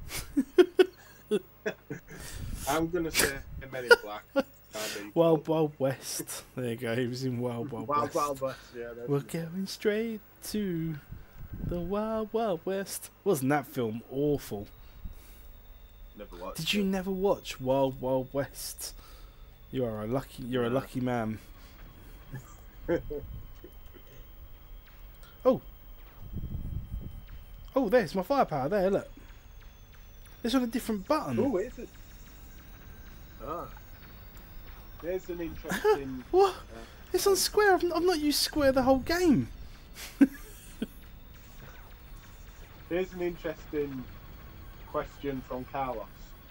Speaker 2: I'm gonna say Men in Black.
Speaker 1: Wild Wild West. There you go. He was in Wild Wild West.
Speaker 2: Wild West. Yeah.
Speaker 1: We're going straight to the Wild Wild West. Wasn't that film awful?
Speaker 2: Never watched.
Speaker 1: Did you never watch Wild Wild West? You're a lucky man. Oh, there's my firepower. There, look. It's on a different button.
Speaker 2: Oh, is it? Ah. There's an interesting...
Speaker 1: What? It's on square. I've not used square the whole game.
Speaker 2: Here's an interesting question from Carlos.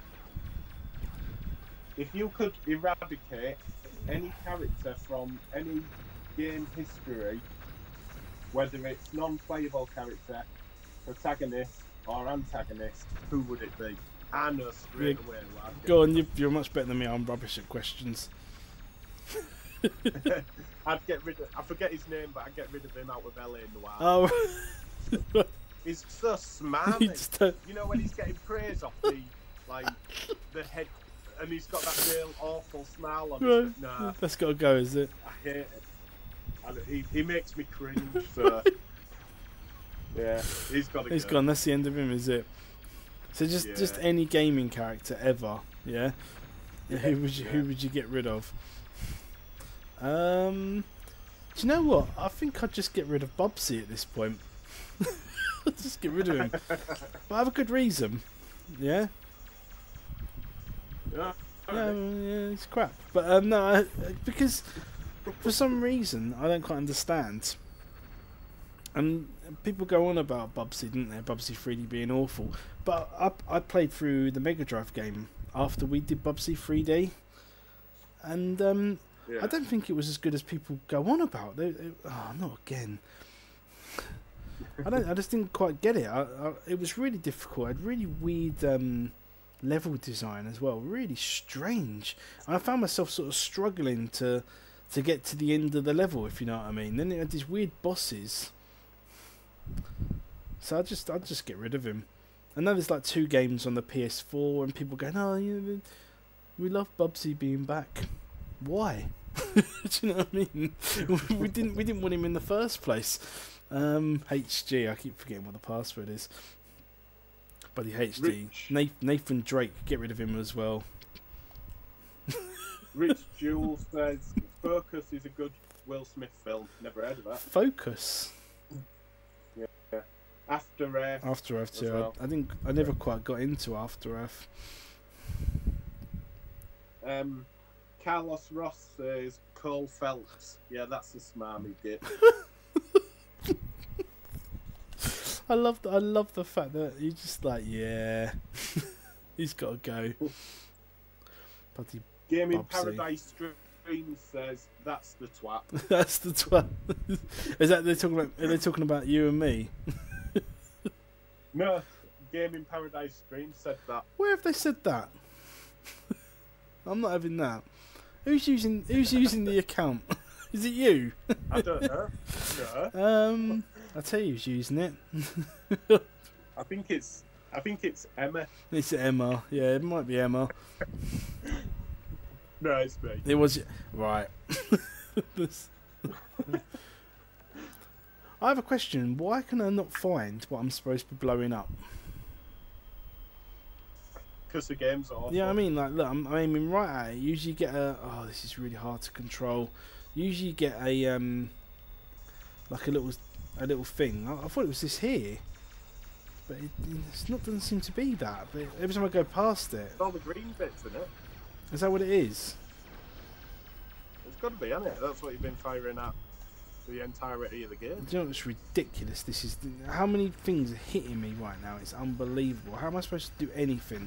Speaker 2: If you could eradicate any character from any game history, whether it's non-playable character, protagonist or antagonist, who would it be? I know straight away.
Speaker 1: Go on, you're much better than me. I'm rubbish at questions.
Speaker 2: I'd get rid of... I forget his name, but I'd get rid of him out with LA in the Wild.
Speaker 1: Oh.
Speaker 2: He's so smarmy. You know when he's getting praise off the head, and he's got that real awful smile on his face. Nah,
Speaker 1: that's got to go, is it?
Speaker 2: I hate it. He makes me cringe. So yeah, he's got to go.
Speaker 1: He's gone. That's the end of him, is it? So just any gaming character ever, yeah. Who would you get rid of? Do you know what? I think I'd just get rid of Bubsy at this point. Just get rid of him. But I have a good reason. Yeah.
Speaker 2: Yeah.
Speaker 1: Yeah, it's crap. But no, because for some reason I don't quite understand. And people go on about Bubsy, didn't they? Bubsy 3D being awful. But I played through the Mega Drive game after we did Bubsy 3D, and I don't think it was as good as people go on about. Not again. I just didn't quite get it. It was really difficult. I had really weird level design as well. Really strange. And I found myself sort of struggling to get to the end of the level, if you know what I mean. Then it had these weird bosses. So I'd just get rid of him. I know there's like 2 games on the PS4 and people going, oh, we love Bubsy being back. Why? Do you know what I mean? we didn't want him in the first place. HG, I keep forgetting what the password is. Buddy HG. Nathan Drake, get rid of him as well.
Speaker 2: Rich Jules says Focus is a good Will Smith film. Never heard of that.
Speaker 1: Focus?
Speaker 2: Yeah. After Earth.
Speaker 1: After Earth too.
Speaker 2: Well.
Speaker 1: I never quite got into After Earth.
Speaker 2: Carlos Ross says Cole Phelps. Yeah, that's a smarmy git.
Speaker 1: I love the fact that he's just like, yeah, he's got to go. Bloody
Speaker 2: Gaming
Speaker 1: Bubsy.
Speaker 2: Paradise Stream says that's the twat.
Speaker 1: That's the twat. Is that they're talking about? Are they talking about you and me?
Speaker 2: No, Gaming Paradise Stream said that.
Speaker 1: Where have they said that? I'm not having that. Who's using the account? Is it you?
Speaker 2: I don't know. No.
Speaker 1: I'll tell you who's using it.
Speaker 2: I think it's Emma.
Speaker 1: It's Emma. Yeah, it might be Emma.
Speaker 2: No, it's me.
Speaker 1: It was right. I have a question. Why can I not find what I'm supposed to be blowing up?
Speaker 2: Because the game's awful.
Speaker 1: Yeah, I mean, like, look, I'm aiming right at it. Usually you get a... Oh, this is really hard to control. Usually you get a like a little thing. I thought it was this here. but it's not. Doesn't seem to be that. But every time I go past it,
Speaker 2: It's all the green bits in it.
Speaker 1: is that what it is?
Speaker 2: It's got to be, hasn't it? That's what you've been firing at the entirety of the game.
Speaker 1: Do you know what's ridiculous? This is how many things are hitting me right now. It's unbelievable. How am I supposed to do anything?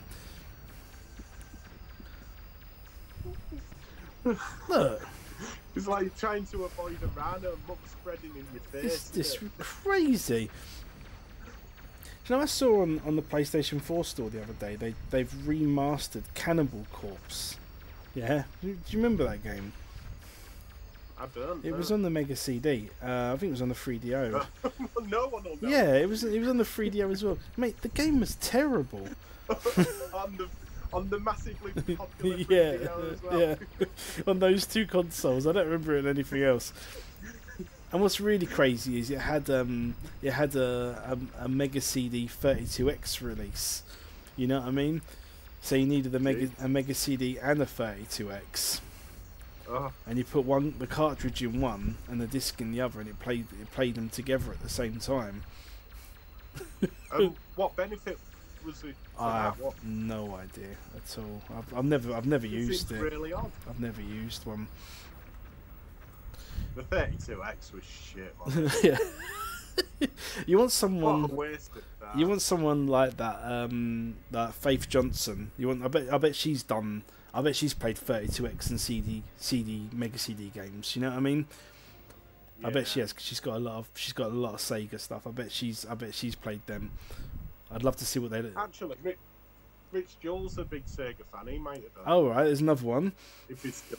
Speaker 1: Look,
Speaker 2: It's like trying to avoid a random muck spreading in your face.
Speaker 1: it's crazy. Do you know, I saw on the PlayStation 4 store the other day, they've remastered Cannibal Corpse. Yeah, do you remember that game?
Speaker 2: I don't.
Speaker 1: It was on the Mega CD. I think it was on the 3DO.
Speaker 2: No one will know.
Speaker 1: Yeah, it was on the 3DO as well. Mate, the game was terrible.
Speaker 2: on the massively popular
Speaker 1: Yeah,
Speaker 2: 3DO as well.
Speaker 1: yeah. On those two consoles, I don't remember it on anything else. And what's really crazy is it had a Mega CD 32X release. You know what I mean? So you needed a Mega CD and a 32X.
Speaker 2: Oh.
Speaker 1: And you put the cartridge in one and the disc in the other, and it played them together at the same time.
Speaker 2: What benefit was it?
Speaker 1: I have no idea at all. I've never used it.
Speaker 2: Really odd.
Speaker 1: I've never used one.
Speaker 2: The 32X was shit. Wasn't it?
Speaker 1: Yeah. You want someone.
Speaker 2: What a waste of that.
Speaker 1: You want someone like that. That Faith Johnson. You want. I bet she's done. I bet she's played 32X and CD Mega CD games. You know what I mean? Yeah. I bet she has. Cause she's got a lot of Sega stuff. I bet she's played them. I'd love to see what they do.
Speaker 2: Actually, Rich Joel's a big Sega fan. He might have done.
Speaker 1: Oh right, there's another one.
Speaker 2: If he's still.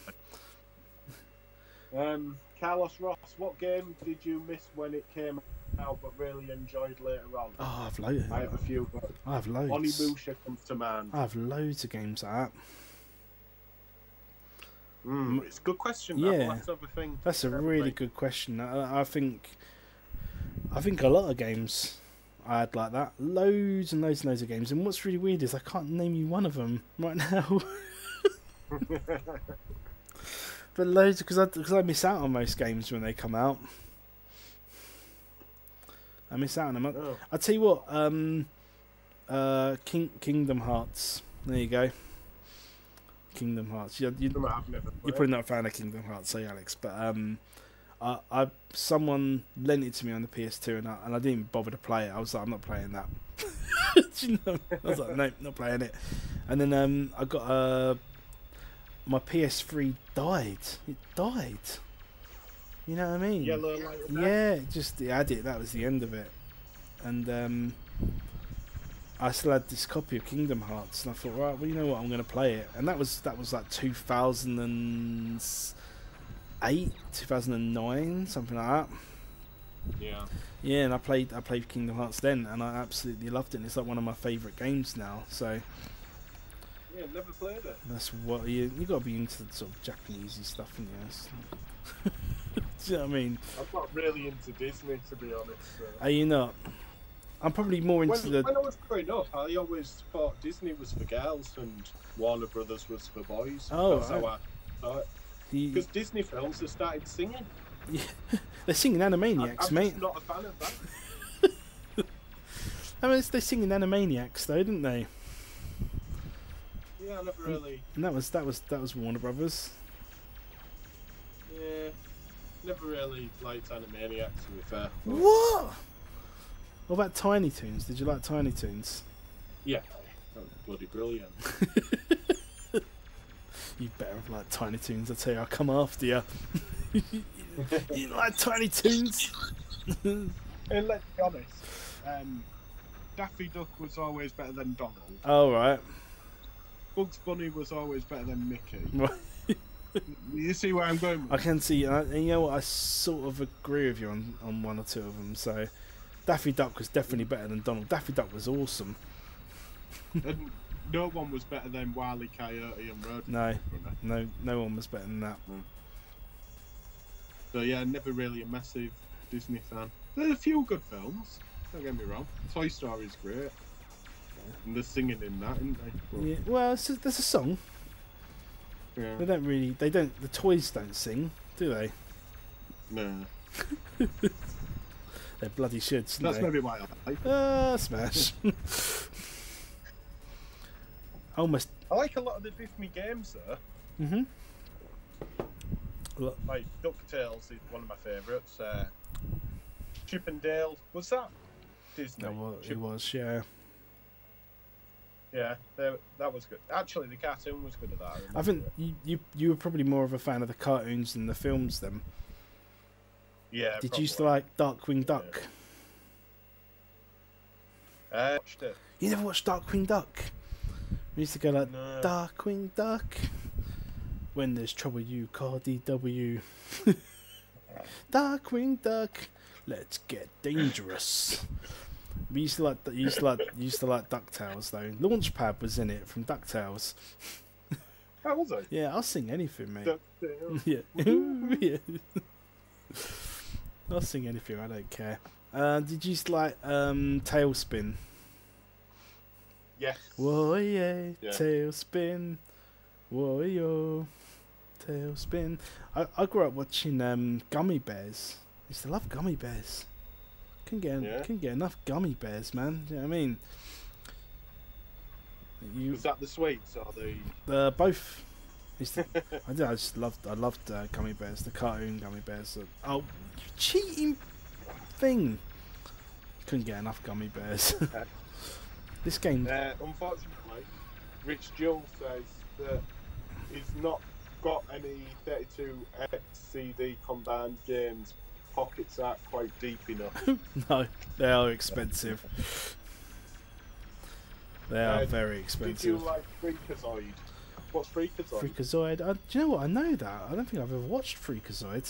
Speaker 2: Carlos Ross, what game did you miss when it came out but really enjoyed later on?
Speaker 1: Oh, I've loads.
Speaker 2: I have a few. But
Speaker 1: I have loads.
Speaker 2: Onimusha comes to mind.
Speaker 1: I have loads of games like that.
Speaker 2: It's a good question.
Speaker 1: Yeah,
Speaker 2: Let's have a think.
Speaker 1: That's a really good question. I think a lot of games I had like that. Loads and loads and loads of games. And what's really weird is I can't name you one of them right now. But loads, because I miss out on most games when they come out. I miss out on them. I'll tell you what. Kingdom Hearts. There you go. Kingdom Hearts. You're probably not a fan of Kingdom Hearts, say Alex, but someone lent it to me on the PS2 and I didn't even bother to play it. I was like, I'm not playing that. You know? I was like, nope, not playing it. And then I got my PS3 died. It died. You know what I mean?
Speaker 2: Yellow light.
Speaker 1: Yeah, it had it. That was the end of it. And I still had this copy of Kingdom Hearts, and I thought, right, well, you know what, I'm going to play it. And that was like 2008, 2009, something like that.
Speaker 2: Yeah.
Speaker 1: Yeah, and I played Kingdom Hearts then, and I absolutely loved it. And it's like one of my favourite games now. So.
Speaker 2: Yeah, never played it.
Speaker 1: That's what you got to be into the sort of Japanesey stuff, and Do you know what I mean?
Speaker 2: I'm not really into Disney, to be honest. So.
Speaker 1: Are you not? I'm probably more into
Speaker 2: when I was growing up, I always thought Disney was for girls and Warner Brothers was for boys.
Speaker 1: Oh,
Speaker 2: that's how I thought. Because Disney films have started singing.
Speaker 1: Yeah, they're singing Animaniacs,
Speaker 2: I'm
Speaker 1: mate.
Speaker 2: Just not a fan of that.
Speaker 1: I mean, they're singing Animaniacs, though, didn't they?
Speaker 2: Yeah, I never really.
Speaker 1: And that was Warner Brothers.
Speaker 2: Yeah, never really liked Animaniacs, to be fair.
Speaker 1: What? What about Tiny Toons? Did you like Tiny Toons?
Speaker 2: Yeah, that was bloody brilliant.
Speaker 1: You better have liked Tiny Toons. I tell you, I'll come after you. You like Tiny Toons?
Speaker 2: And let's be honest, Daffy Duck was always better than Donald.
Speaker 1: Oh, right.
Speaker 2: Bugs Bunny was always better than Mickey. You see where I'm going with
Speaker 1: I can see, and you know what, I sort of agree with you on one or two of them. So, Daffy Duck was definitely better than Donald. Daffy Duck was awesome.
Speaker 2: And no one was better than Wile E. Coyote and Road.
Speaker 1: No one was better than that.
Speaker 2: So yeah, never really a massive Disney fan. There's a few good films. Don't get me wrong. Toy Story's great. And they're singing in that, isn't they?
Speaker 1: Yeah. Well, there's a song.
Speaker 2: Yeah.
Speaker 1: The toys don't sing, do they?
Speaker 2: No.
Speaker 1: They bloody should, shouldn't
Speaker 2: That's
Speaker 1: they?
Speaker 2: maybe why I like.
Speaker 1: Smash. Almost.
Speaker 2: I like a lot of the Disney games though.
Speaker 1: Mhm. Look,
Speaker 2: Like DuckTales is one of my favourites. Chip and Dale, was that Disney?
Speaker 1: it was, yeah.
Speaker 2: Yeah, that was good. Actually, the cartoon was good at that.
Speaker 1: I think you were probably more of a fan of the cartoons than the films then.
Speaker 2: Yeah.
Speaker 1: Did you used to like Darkwing Duck?
Speaker 2: Watched it.
Speaker 1: You never watched Darkwing Duck? We used to go like,
Speaker 2: No.
Speaker 1: Darkwing Duck. When there's trouble, you call DW. Darkwing Duck. Let's get dangerous. We used to like DuckTales though. Launchpad was in it from DuckTales.
Speaker 2: How was it?
Speaker 1: Yeah, I'll sing anything, mate.
Speaker 2: DuckTales.
Speaker 1: Yeah. Yeah. I'll sing anything. I don't care. Did you used to like Tailspin?
Speaker 2: Yes.
Speaker 1: Whoa, yeah,
Speaker 2: Yeah.
Speaker 1: Tailspin. Whoa, yo, Tailspin. I grew up watching Gummy Bears. I used to love Gummy Bears. Couldn't get enough Gummy Bears, man. Do you know what I mean?
Speaker 2: Was that the sweets or the?
Speaker 1: Both. I loved Gummy Bears, the cartoon Gummy Bears. Oh, you cheating thing! Couldn't get enough Gummy Bears. This game.
Speaker 2: Unfortunately, Rich Joel says that he's not got any 32X CD combined games. Pockets aren't quite deep enough.
Speaker 1: No, they are expensive. They are very expensive.
Speaker 2: Did you like Freakazoid? What's Freakazoid?
Speaker 1: Freakazoid. Do you know what? I know that. I don't think I've ever watched Freakazoid.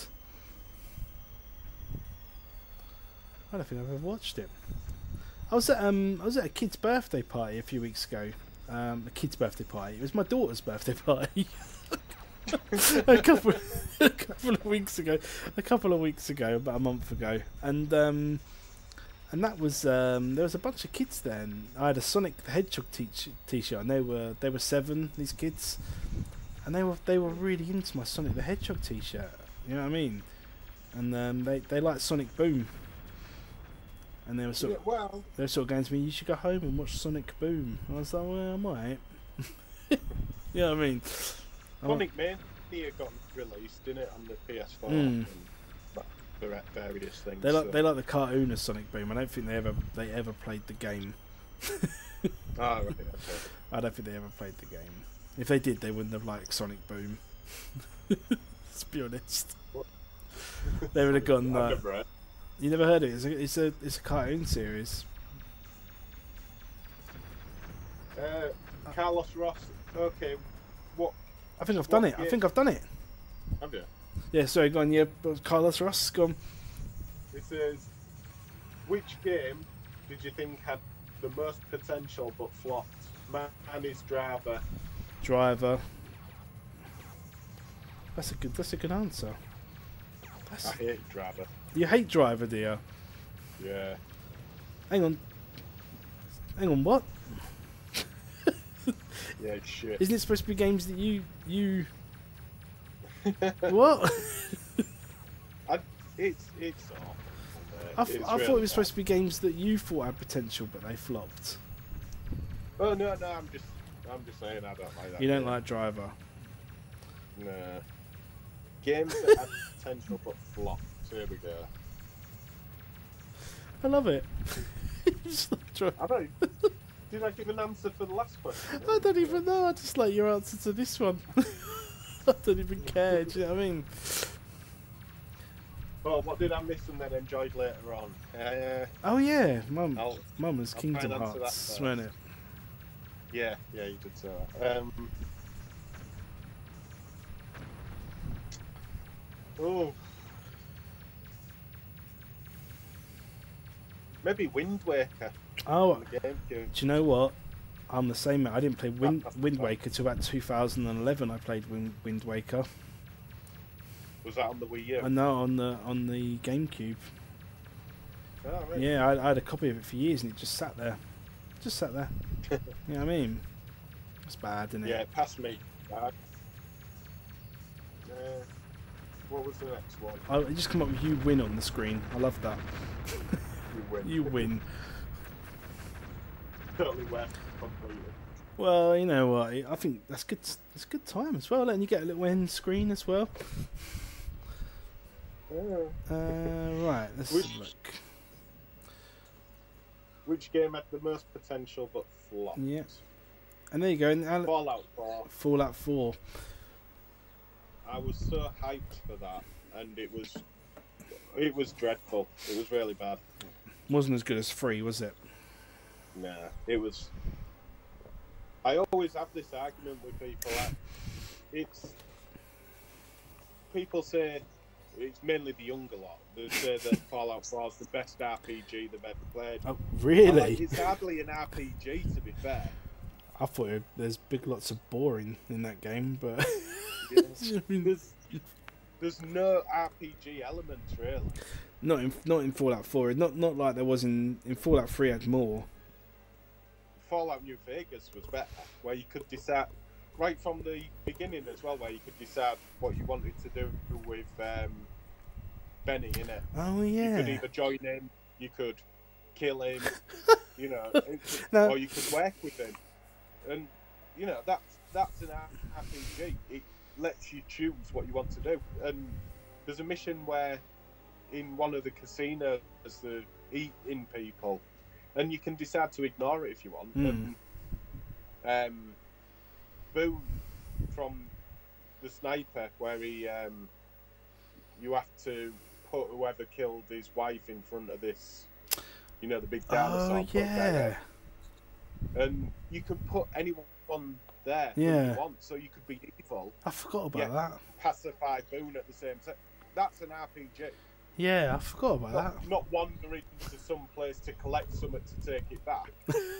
Speaker 1: I don't think I've ever watched it. I was at a kid's birthday party a few weeks ago. A kid's birthday party. It was my daughter's birthday party. a couple of weeks ago, about a month ago, and that was there was a bunch of kids there, and I had a Sonic the Hedgehog t-shirt, and they were 7, these kids, and they were really into my Sonic the Hedgehog t-shirt. You know what I mean? And they liked Sonic Boom, and they were sort of going to me, you should go home and watch Sonic Boom. I was like, well, I might. You know what I mean?
Speaker 2: Sonic Mania got released, didn't it, on the PS4 and various things.
Speaker 1: They like the cartoon of Sonic Boom. I don't think they ever played the game.
Speaker 2: Oh, right, okay.
Speaker 1: I don't think they ever played the game. If they did, they wouldn't have liked Sonic Boom. Let's be honest.
Speaker 2: What?
Speaker 1: They would have gone.
Speaker 2: Never
Speaker 1: You never heard it? It's a cartoon series.
Speaker 2: Carlos Ross. Okay, what?
Speaker 1: I think I've done it.
Speaker 2: Game?
Speaker 1: I think I've done it.
Speaker 2: Have you?
Speaker 1: Yeah, sorry, go on. Yeah, Carlos Ross, go on.
Speaker 2: It says, which game did you think had the most potential but flopped? Man is Driver.
Speaker 1: Driver. That's a good answer.
Speaker 2: I hate Driver.
Speaker 1: You hate Driver, do you?
Speaker 2: Yeah.
Speaker 1: Hang on, what?
Speaker 2: Yeah, it's shit.
Speaker 1: Isn't it supposed to be games that you what?
Speaker 2: It's awful.
Speaker 1: I thought it was supposed to be games that you thought had potential, but they flopped.
Speaker 2: Oh no, I'm just saying I don't like that.
Speaker 1: You don't like Driver.
Speaker 2: No. Games that have potential but flop. So here we go.
Speaker 1: I love it. Just like Driver.
Speaker 2: I don't. Did I give an answer for the last question?
Speaker 1: I don't even know. I just like your answer to this one. I don't even care. Do you know what I mean?
Speaker 2: Oh, what did I miss and then enjoyed later on?
Speaker 1: Oh yeah, Mum was
Speaker 2: I'll
Speaker 1: Kingdom
Speaker 2: try and answer
Speaker 1: Hearts,
Speaker 2: that
Speaker 1: wasn't it?
Speaker 2: Yeah, you did say that. Oh. Maybe Wind Waker.
Speaker 1: Oh,
Speaker 2: On the GameCube.
Speaker 1: do you know what? I'm the same. I didn't play Wind Waker till about 2011. I played Wind Waker.
Speaker 2: Was that on the Wii U?
Speaker 1: I know on the GameCube.
Speaker 2: Oh, right.
Speaker 1: Yeah, I had a copy of it for years, and it just sat there. You know what I mean? It's bad, isn't it?
Speaker 2: Yeah, it passed me. What was the next one?
Speaker 1: It just come up with "you win" on the screen. I love that.
Speaker 2: You win.
Speaker 1: You win.
Speaker 2: Totally worth completing.
Speaker 1: Well, you know what? I think that's good. It's a good time as well, and you get a little end screen as well. Right. Let's look.
Speaker 2: Which game had the most potential but flopped?
Speaker 1: Yeah. And there you go.
Speaker 2: Fallout 4.
Speaker 1: Fallout 4.
Speaker 2: I was so hyped for that, and it was dreadful. It was really bad.
Speaker 1: Wasn't as good as 3, was it?
Speaker 2: Nah, it was. I always have this argument with people. People say it's mainly the younger lot. They say that Fallout 4 is the best RPG they've ever played.
Speaker 1: Oh, really?
Speaker 2: It's hardly an RPG, to be fair.
Speaker 1: I thought there's lots of boring in that game, but
Speaker 2: there's no RPG elements really.
Speaker 1: Not in Fallout 4. Not like there was in Fallout 3. Had more.
Speaker 2: Fallout New Vegas was better, where you could decide right from the beginning as well, where you could decide what you wanted to do with Benny in it.
Speaker 1: Oh yeah.
Speaker 2: You could either join him, you could kill him, you know,
Speaker 1: No.
Speaker 2: or you could work with him, and you know that's an RPG. It lets you choose what you want to do, and there's a mission where in one of the casinos they're eating people, and you can decide to ignore it if you want. And Boone from the sniper, where he you have to put whoever killed his wife in front of this, you know, the big dinosaur.
Speaker 1: Oh yeah.
Speaker 2: And you could put anyone there who
Speaker 1: Yeah.
Speaker 2: you want, so you could be evil.
Speaker 1: I forgot about that.
Speaker 2: Pacify Boone at the same time. That's an RPG.
Speaker 1: Yeah, I forgot about that.
Speaker 2: Not wandering to some place to collect something to take it back.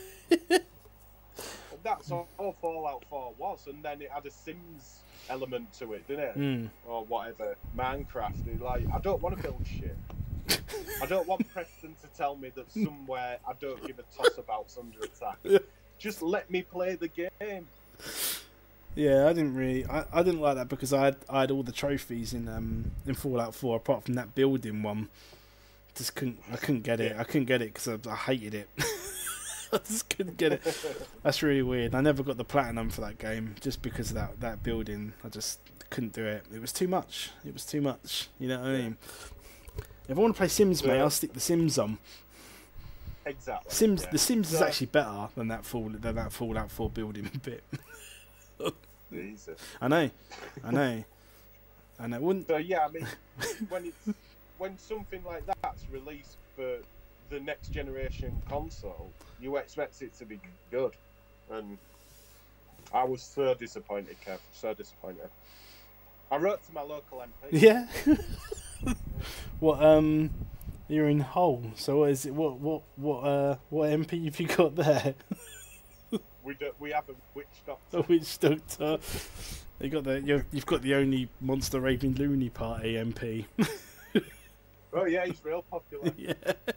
Speaker 2: That's all Fallout 4 was, and then it had a Sims element to it, didn't it? Or whatever, Minecraft. Like, I don't want to build shit. I don't want Preston to tell me that somewhere I don't give a toss about's under attack. Just let me play the game.
Speaker 1: Yeah, I didn't like that because I had all the trophies in Fallout 4 apart from that building one. I couldn't get it. I couldn't get it because I hated it. I just couldn't get it. That's really weird. I never got the platinum for that game just because of that building. I just couldn't do it. It was too much. It was too much. You know what I mean? If I want to play Sims, mate, I'll stick the Sims on.
Speaker 2: Exactly.
Speaker 1: The Sims is actually better than that Fallout 4 building bit.
Speaker 2: Jesus.
Speaker 1: I know. Wouldn't.
Speaker 2: So yeah, I mean, when something like that's released for the next generation console, you expect it to be good, and I was so disappointed, Kev. So disappointed. I wrote to my local MP.
Speaker 1: Yeah. What you're in Hull, so what is it? What MP have you got there?
Speaker 2: We have a witch doctor.
Speaker 1: A witch doctor. You've got the only monster raving loony party MP.
Speaker 2: Oh yeah, he's real popular.
Speaker 1: Yeah.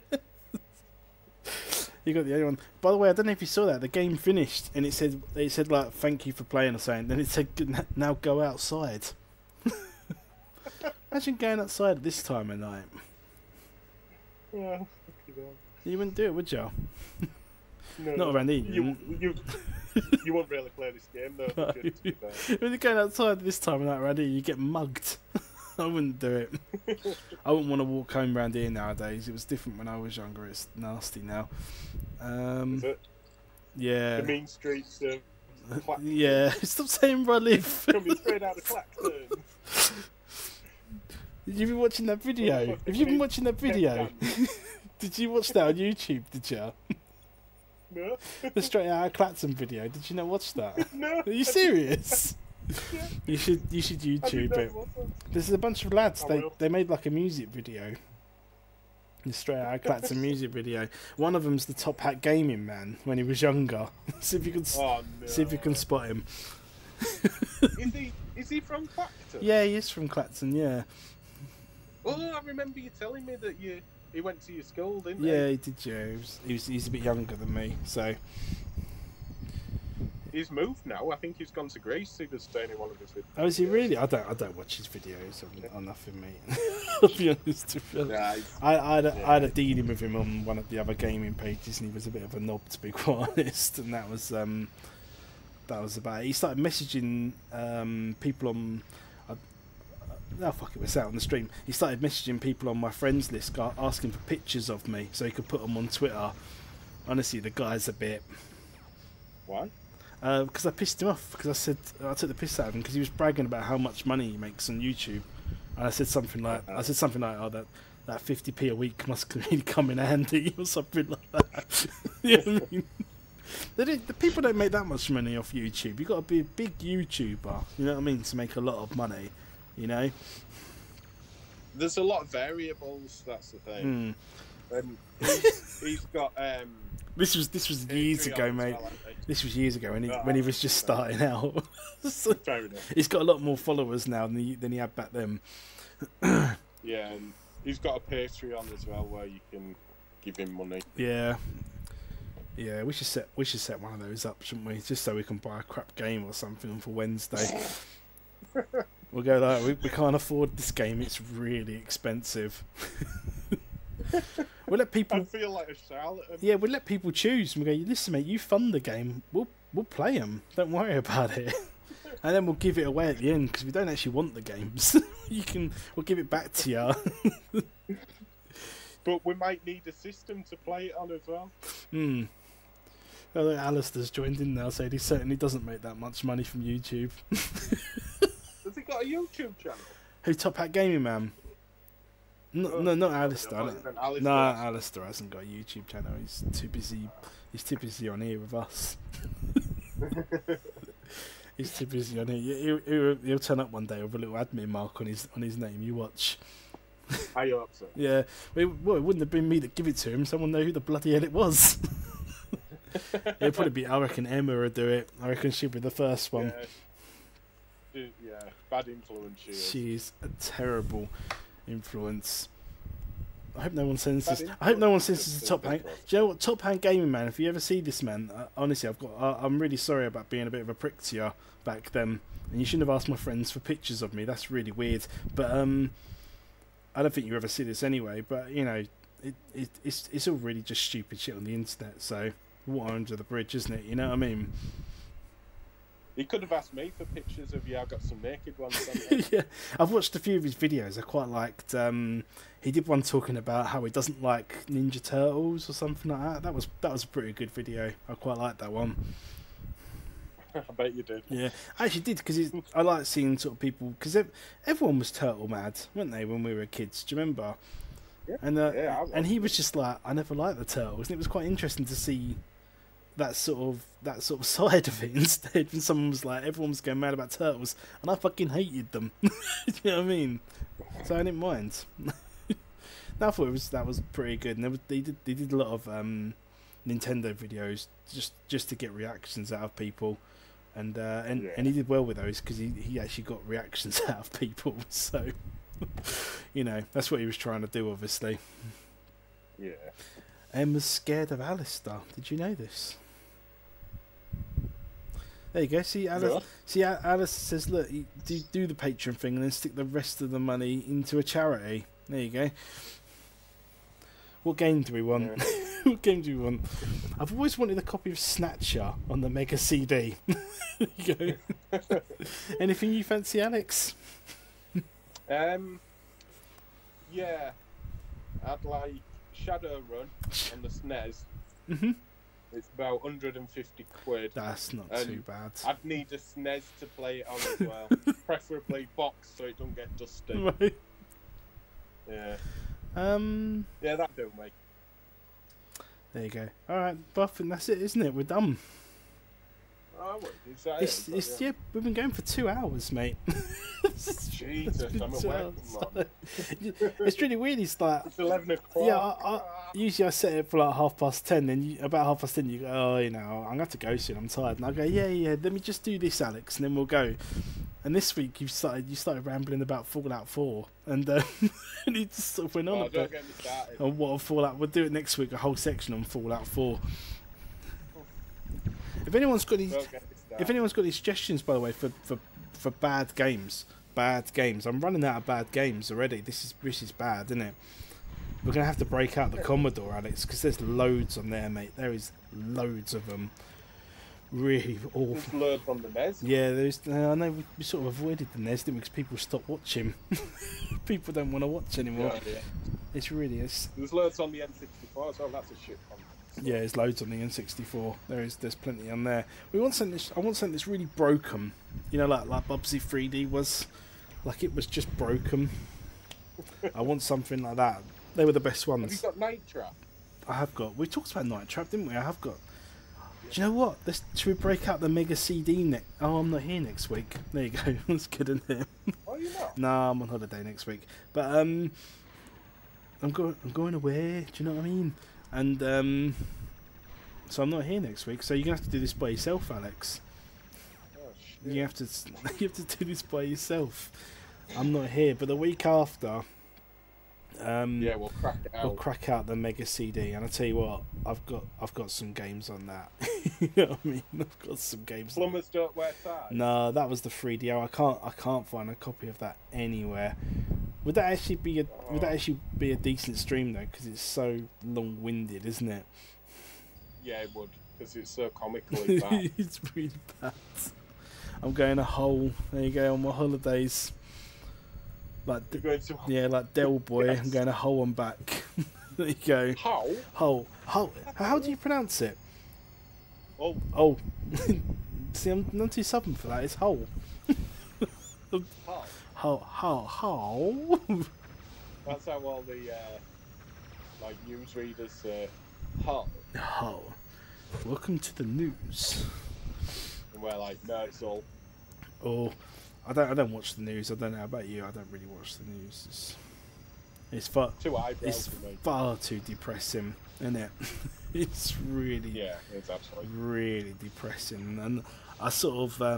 Speaker 1: You got the only one. By the way, I don't know if you saw that. The game finished and it said like thank you for playing or something. Then it said now go outside. Imagine going outside at this time of night.
Speaker 2: Yeah.
Speaker 1: You wouldn't do it, would you?
Speaker 2: No,
Speaker 1: Not around here.
Speaker 2: You wouldn't really play this game though.
Speaker 1: No.
Speaker 2: Would you, to be fair?
Speaker 1: When you're going outside this time of night around here, you get mugged. I wouldn't do it. I wouldn't want to walk home around here nowadays. It was different when I was younger. It's nasty now.
Speaker 2: Is it?
Speaker 1: Yeah.
Speaker 2: The mean streets of Clacton.
Speaker 1: Yeah. Stop saying where I live.
Speaker 2: Coming straight out of Clacton.
Speaker 1: Did you been watching that video? Have you been watching that video? Did you watch that on YouTube? Did you?
Speaker 2: No.
Speaker 1: The Straight Out of Clacton video. Did you not watch that?
Speaker 2: No.
Speaker 1: Are you serious?
Speaker 2: Yeah.
Speaker 1: You should YouTube it. There's a bunch of lads. They made like a music video. The Straight Out of Clacton music video. One of them's the Top Hat Gaming Man when he was younger. See if you can see if you can spot him.
Speaker 2: Is he from Clacton?
Speaker 1: Yeah, he is from Clacton. Yeah.
Speaker 2: Oh, I remember you telling me that he went to your school, didn't he?
Speaker 1: Yeah, he did. Yeah, he's a bit younger than me, so
Speaker 2: he's moved now. I think he's gone to Greece. He was staying in one of his videos.
Speaker 1: Oh, is he really? I don't watch his videos or nothing, mate. I'll be honest with you.
Speaker 2: Yeah,
Speaker 1: I had a dealing with him on one of the other gaming pages, and he was a bit of a knob, to be quite honest. And that was about it. He started messaging people on. Oh fuck it, we're sat on the stream. He started messaging people on my friends list, asking for pictures of me so he could put them on Twitter. Honestly, the guy's a bit.
Speaker 2: Why?
Speaker 1: Because I pissed him off. Because I took the piss out of him because he was bragging about how much money he makes on YouTube, and I said something like, "Oh, that 50p a week must really come in handy," or something like that. You know what I mean? The people don't make that much money off YouTube. You've got to be a big YouTuber, you know what I mean, to make a lot of money. You know,
Speaker 2: there's a lot of variables. That's the thing. And he's got.
Speaker 1: This was years ago, mate.
Speaker 2: Well,
Speaker 1: this was years ago when he was just starting out. So
Speaker 2: fair enough.
Speaker 1: He's got a lot more followers now than he had back then.
Speaker 2: Yeah, and he's got a Patreon as well where you can give him money.
Speaker 1: Yeah. Yeah, we should set one of those up, shouldn't we? Just so we can buy a crap game or something for Wednesday. We'll go like we can't afford this game. It's really expensive. We'll let people.
Speaker 2: I feel like a charlatan.
Speaker 1: Yeah, we'll let people choose. We go, listen, mate, you fund the game. We'll play them. Don't worry about it. And then we'll give it away at the end because we don't actually want the games. We'll give it back to you.
Speaker 2: But we might need a system to play it on as well.
Speaker 1: Oh, look, Alistair's joined in now, saying he certainly doesn't make that much money from YouTube.
Speaker 2: Has he got a YouTube channel?
Speaker 1: Who, Top Hat Gaming Man? No, not Alistair. No, Alistair hasn't got a YouTube channel. He's too busy. He's too busy on here with us. He's too busy on here. He'll turn up one day with a little admin mark on his name. You watch.
Speaker 2: I hope so.
Speaker 1: Yeah, well, it wouldn't have been me that give it to him. Someone know who the bloody hell it was. It'd probably be. I reckon Emma would do it. I reckon she'd be the first one.
Speaker 2: Yeah, bad influence.
Speaker 1: She's a terrible influence. I hope no one sends this. I hope no one sends this to Top Hand. Do you know what, Top Hand Gaming Man? If you ever see this man, honestly, I'm really sorry about being a bit of a prick to you back then, and you shouldn't have asked my friends for pictures of me. That's really weird. But I don't think you ever see this anyway. But you know, it's all really just stupid shit on the internet. So water under the bridge, isn't it? You know what I mean?
Speaker 2: He could have asked me for pictures of you. I got some naked ones.
Speaker 1: Yeah, I've watched a few of his videos. I quite liked. He did one talking about how he doesn't like Ninja Turtles or something like that. That was a pretty good video. I quite liked that one.
Speaker 2: I bet you did.
Speaker 1: Yeah, I actually did because I like seeing sort of people because everyone was turtle mad, weren't they, when we were kids? Do you remember?
Speaker 2: Yeah.
Speaker 1: And he was just like, I never liked the turtles, and it was quite interesting to see that sort of side of it instead. When someone was like, everyone was going mad about turtles, and I fucking hated them. You know what I mean? So I didn't mind. I thought that was pretty good, and they did a lot of Nintendo videos just to get reactions out of people, and he did well with those because he actually got reactions out of people. So you know, that's what he was trying to do, obviously.
Speaker 2: Yeah.
Speaker 1: Emma's scared of Alistair. Did you know this? There you go. See, Alice says, look, you do the Patreon thing and then stick the rest of the money into a charity. There you go. What game do we want? Yeah. What game do we want? I've always wanted a copy of Snatcher on the Mega CD. There you go. Anything you fancy, Alex?
Speaker 2: Yeah. I'd like Shadowrun on the SNES.
Speaker 1: Mm-hmm.
Speaker 2: It's about 150 quid.
Speaker 1: That's not too bad.
Speaker 2: I'd need a SNES to play it on as well. Preferably boxed so it don't get dusty.
Speaker 1: Right.
Speaker 2: Yeah. Yeah, that'd do, mate.
Speaker 1: There you go. Alright, but I think that's it, isn't it? We're done.
Speaker 2: Oh, wait,
Speaker 1: yeah, we've been going for 2 hours, mate.
Speaker 2: Jesus, I'm awake, man.
Speaker 1: It's really weird. It's like
Speaker 2: it's 11 o'clock.
Speaker 1: Yeah, usually I set it for like 10:30. Then about 10:30, you go, oh, you know, I'm gonna have to go soon. I'm tired. And I go, yeah. Let me just do this, Alex, and then we'll go. And this week you started rambling about Fallout 4, and you just sort of went on
Speaker 2: don't get me started.
Speaker 1: On what Fallout. We'll do it next week. A whole section on Fallout 4. If anyone's got any, If anyone's got any suggestions, by the way, for bad games, I'm running out of bad games already. This is bad, isn't it? We're gonna have to break out the Commodore, Alex, because there's loads on there, mate. There is loads of them. Really awful.
Speaker 2: Just learn from the NES.
Speaker 1: Yeah, there's. I know we sort of avoided the NES, didn't we? Because people stopped watching. People don't want to watch anymore.
Speaker 2: Yeah.
Speaker 1: It's really is.
Speaker 2: There's loads on the N64 as well. That's a shit one.
Speaker 1: Yeah, there's loads on the N64. There's plenty on there. I want something that's really broken. You know, like Bubsy 3D was. Like it was just broken. I want something like that. They were the best ones.
Speaker 2: Have you got Night Trap?
Speaker 1: I have got. We talked about Night Trap, didn't we? I have got. Do you know what? Should we break out the Mega CD next? Oh, I'm not here next week. There you go. That's good, isn't it?
Speaker 2: Oh, you're not?
Speaker 1: No, I'm on holiday next week. But I'm going away. Do you know what I mean? And so I'm not here next week. So you're gonna have to do this by yourself, Alex.
Speaker 2: Oh, shit.
Speaker 1: You have to do this by yourself. I'm not here, but the week after.
Speaker 2: Yeah, we'll crack it out.
Speaker 1: We'll crack out the Mega CD, and I tell you what, I've got some games on that. You know what I mean? I've got some games.
Speaker 2: Plumbers don't wear ties.
Speaker 1: No, that was the 3DO. I can't find a copy of that anywhere. Would that actually be a decent stream though? Because it's so long-winded, isn't it?
Speaker 2: Yeah, it would, because it's so comically bad.
Speaker 1: It's really bad. I'm going a Hull. There you go, on my holidays. Like like Del Boy.
Speaker 2: Yes.
Speaker 1: I'm going to Hull and back. There you go.
Speaker 2: Hull.
Speaker 1: How do you pronounce it?
Speaker 2: Oh.
Speaker 1: See, I'm not too southern for that. It's Hull. Hull.
Speaker 2: That's how all the like newsreaders say Hull.
Speaker 1: Hull. Welcome to the news.
Speaker 2: And we're like, no, it's all.
Speaker 1: Oh, I don't watch the news. I don't know about you. I don't really watch the news. It's far
Speaker 2: Too eyebrows for me.
Speaker 1: far too depressing, isn't it? It's really
Speaker 2: it's absolutely
Speaker 1: really depressing, and I sort of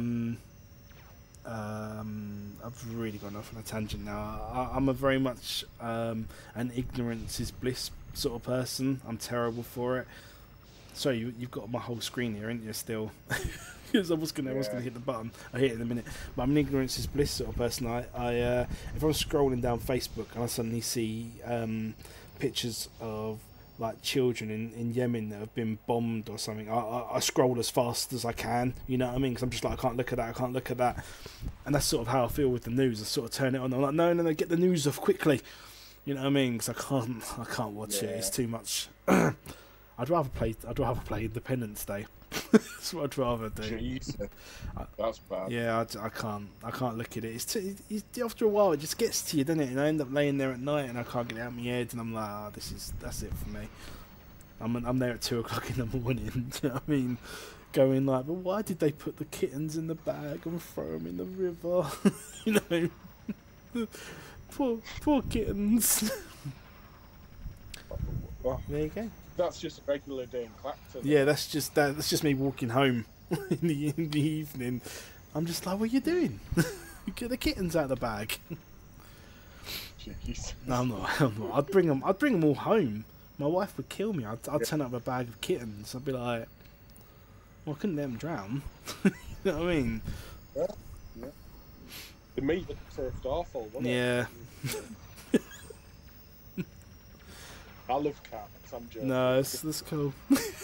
Speaker 1: I've really gone off on a tangent now. I'm a very much an ignorance is bliss sort of person. I'm terrible for it. Sorry, you've got my whole screen here, ain't you? Still, because I was gonna hit the button. I hit it in a minute. But I'm an ignorance is bliss sort of person. I if I'm scrolling down Facebook and I suddenly see pictures of like children in Yemen that have been bombed or something, I scroll as fast as I can. You know what I mean? Because I'm just like, I can't look at that. And that's sort of how I feel with the news. I sort of turn it on. I'm like, no, get the news off quickly. You know what I mean? Because I can't watch it. It's too much. I'd rather play Independence Day. That's what I'd rather do.
Speaker 2: Jesus. That's bad.
Speaker 1: Yeah, I can't look at it. After a while, it just gets to you, doesn't it? And I end up laying there at night, and I can't get it out of my head, and I'm like, that's it for me. I'm there at 2 o'clock in the morning. Do you know what I mean? Going like, but why did they put the kittens in the bag and throw them in the river? You know, poor kittens.
Speaker 2: Well,
Speaker 1: there you go.
Speaker 2: that's just a regular day in Clacton.
Speaker 1: Yeah, that's just me walking home in the evening. I'm just like, what are you doing? Get the kittens out of the bag.
Speaker 2: Jeez.
Speaker 1: No, I'm not. I'd bring them all home. My wife would kill me. I'd turn up with a bag of kittens. I'd be like, well, I couldn't let them drown. You know what I mean?
Speaker 2: Yeah. The meat would taste awful, wouldn't
Speaker 1: Yeah.
Speaker 2: it? I love cats. I'm joking.
Speaker 1: No, that's cool.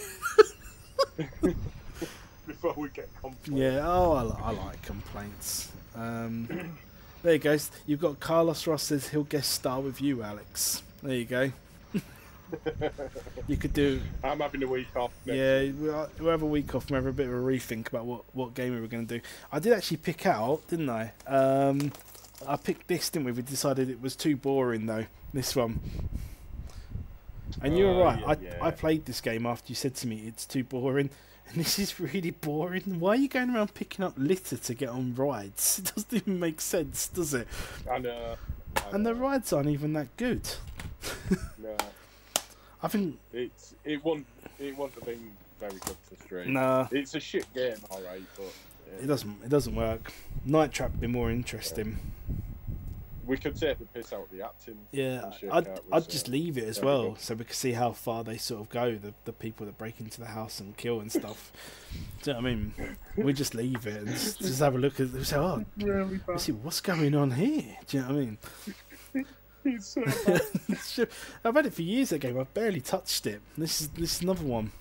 Speaker 2: Before we get complaints.
Speaker 1: Yeah. Oh, I like complaints. There you go. You've got Carlos Ross says he'll guest star with you, Alex. There you go. You could do.
Speaker 2: I'm having a week off.
Speaker 1: Yeah, we'll have a week off and we'll have a bit of a rethink about what game we were going to do. I did actually pick out, didn't I? I picked this, didn't we? We decided it was too boring, though, this one. And you were right.
Speaker 2: Yeah.
Speaker 1: I played this game after you said to me it's too boring. And this is really boring. Why are you going around picking up litter to get on rides? It doesn't even make sense, does it?
Speaker 2: I know.
Speaker 1: And the rides aren't even that good.
Speaker 2: No.
Speaker 1: I think
Speaker 2: it wouldn't have been very good to stream.
Speaker 1: Nah.
Speaker 2: It's a shit game, alright, but
Speaker 1: it doesn't work. Night Trap would be more interesting.
Speaker 2: We could take the piss out of the acting.
Speaker 1: Yeah,
Speaker 2: and shit,
Speaker 1: I'd
Speaker 2: can't we?
Speaker 1: I'd
Speaker 2: So,
Speaker 1: just leave it as
Speaker 2: there we
Speaker 1: well,
Speaker 2: go.
Speaker 1: so we could see how far they sort of go. The people that break into the house and kill and stuff. Do you know what I mean? We just leave it and just have a look at. Say, oh,
Speaker 2: Really bad.
Speaker 1: let's see what's going on here. Do you know what I mean?
Speaker 2: It's so bad.
Speaker 1: I've had it for years. That game, I've barely touched it. This is another one.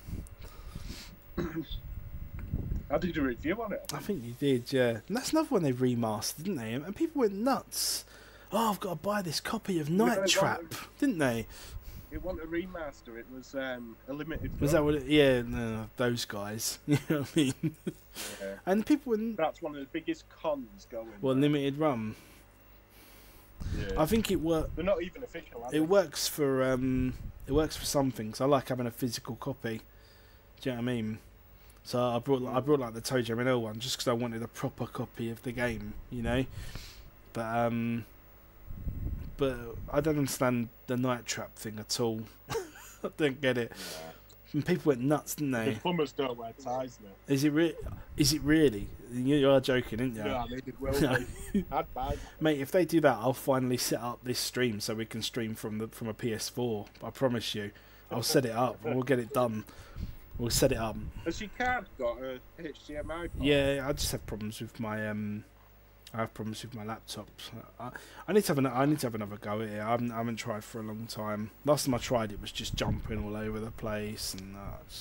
Speaker 2: I did a review on it.
Speaker 1: I think you did, yeah. And that's another one they remastered, didn't they? And people went nuts. Oh, I've got to buy this copy of Night Trap, didn't they?
Speaker 2: It wasn't a remaster. It was a limited.
Speaker 1: Was that what? Yeah, no, those guys. You know what I mean?
Speaker 2: Yeah.
Speaker 1: And people were
Speaker 2: That's one of the biggest cons going.
Speaker 1: well, limited run.
Speaker 2: Yeah.
Speaker 1: I think it works.
Speaker 2: They're not even official. Are they?
Speaker 1: It works for some things. I like having a physical copy. Do you know what I mean? So I brought like the Tojo Manel one just because I wanted a proper copy of the game, you know. But I don't understand the Night Trap thing at all. I don't get it.
Speaker 2: Yeah.
Speaker 1: And people went nuts, didn't
Speaker 2: The
Speaker 1: they?
Speaker 2: plumbers don't wear ties now.
Speaker 1: Is it really? You are joking, aren't you?
Speaker 2: Yeah, I mean, it will be. I'd buy that.
Speaker 1: Mate, if they do that, I'll finally set up this stream so we can stream from a PS4. I promise you, I'll set it up and we'll get it done. We'll set it up.
Speaker 2: Has your card got a HDMI port?
Speaker 1: Yeah, I just have problems with my I have problems with my laptop. I need to have another go at it. I haven't tried for a long time. Last time I tried, it was just jumping all over the place, and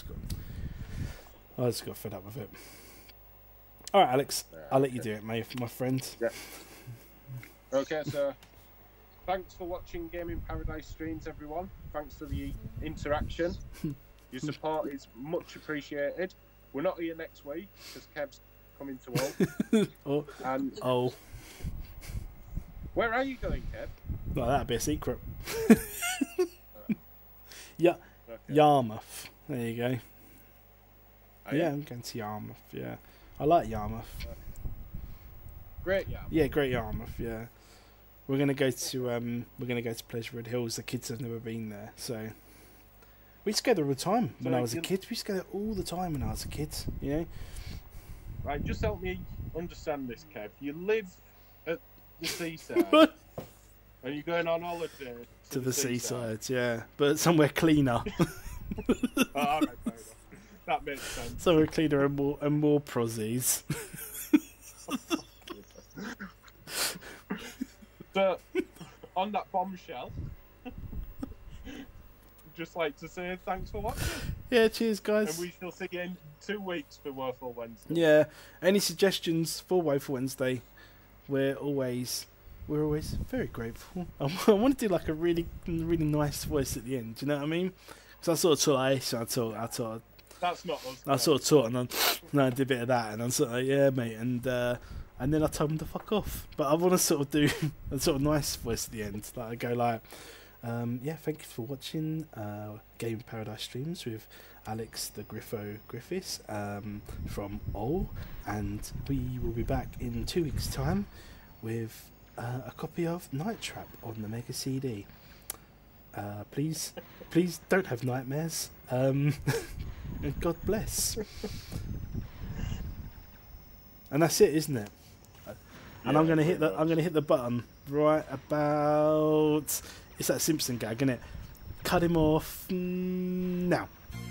Speaker 1: I just got fed up with it. All right, Alex,
Speaker 2: Yeah,
Speaker 1: I'll let you do it, mate, my friend.
Speaker 2: Yeah. Okay, so thanks for watching Gaming Paradise streams, everyone. Thanks for the interaction. Your support is much appreciated. We're not here next week because Kev's coming to all. And where are you going, Kev?
Speaker 1: Well, that'd be a secret. Yeah,
Speaker 2: Okay.
Speaker 1: Yarmouth. There you go.
Speaker 2: Are you?
Speaker 1: Yeah, I'm going to Yarmouth. Yeah, I like Yarmouth.
Speaker 2: Great, yeah.
Speaker 1: Yeah, Great Yarmouth. Yeah, we're gonna go to Pleasurewood Hills. The kids have never been there, so we used to go there all the time when I was a kid. We used to go there all the time when I was a kid. You know.
Speaker 2: Right, just help me understand this, Kev. You live at the seaside, and you're going on holiday
Speaker 1: To the seaside, yeah, but somewhere cleaner.
Speaker 2: Oh, all right, fair enough. That makes sense.
Speaker 1: Somewhere cleaner and more prozzies.
Speaker 2: So, on that bombshell, just like to say thanks for watching,
Speaker 1: Yeah, cheers, guys.
Speaker 2: and we shall see you in 2 weeks for Woeful Wednesday.
Speaker 1: Yeah, any suggestions for Woeful Wednesday? We're always very grateful. I want to do like a really nice voice at the end. Do you know what I mean? Because I sort of taught Aisha,
Speaker 2: That's not us.
Speaker 1: I sort of taught, and I did a bit of that, and I'm sort of like, yeah, mate, and then I told him to fuck off. But I want to sort of do a sort of nice voice at the end. Like I go like, yeah, thank you for watching Game Paradise streams with Alex the Griffo Griffiths from OL, and we will be back in 2 weeks' time with a copy of Night Trap on the Mega CD. Please don't have nightmares. And God bless. And that's it, isn't it? And
Speaker 2: Yeah,
Speaker 1: I'm gonna hit
Speaker 2: pretty much.
Speaker 1: the button right about. It's that Simpson gag, isn't it? Cut him off now.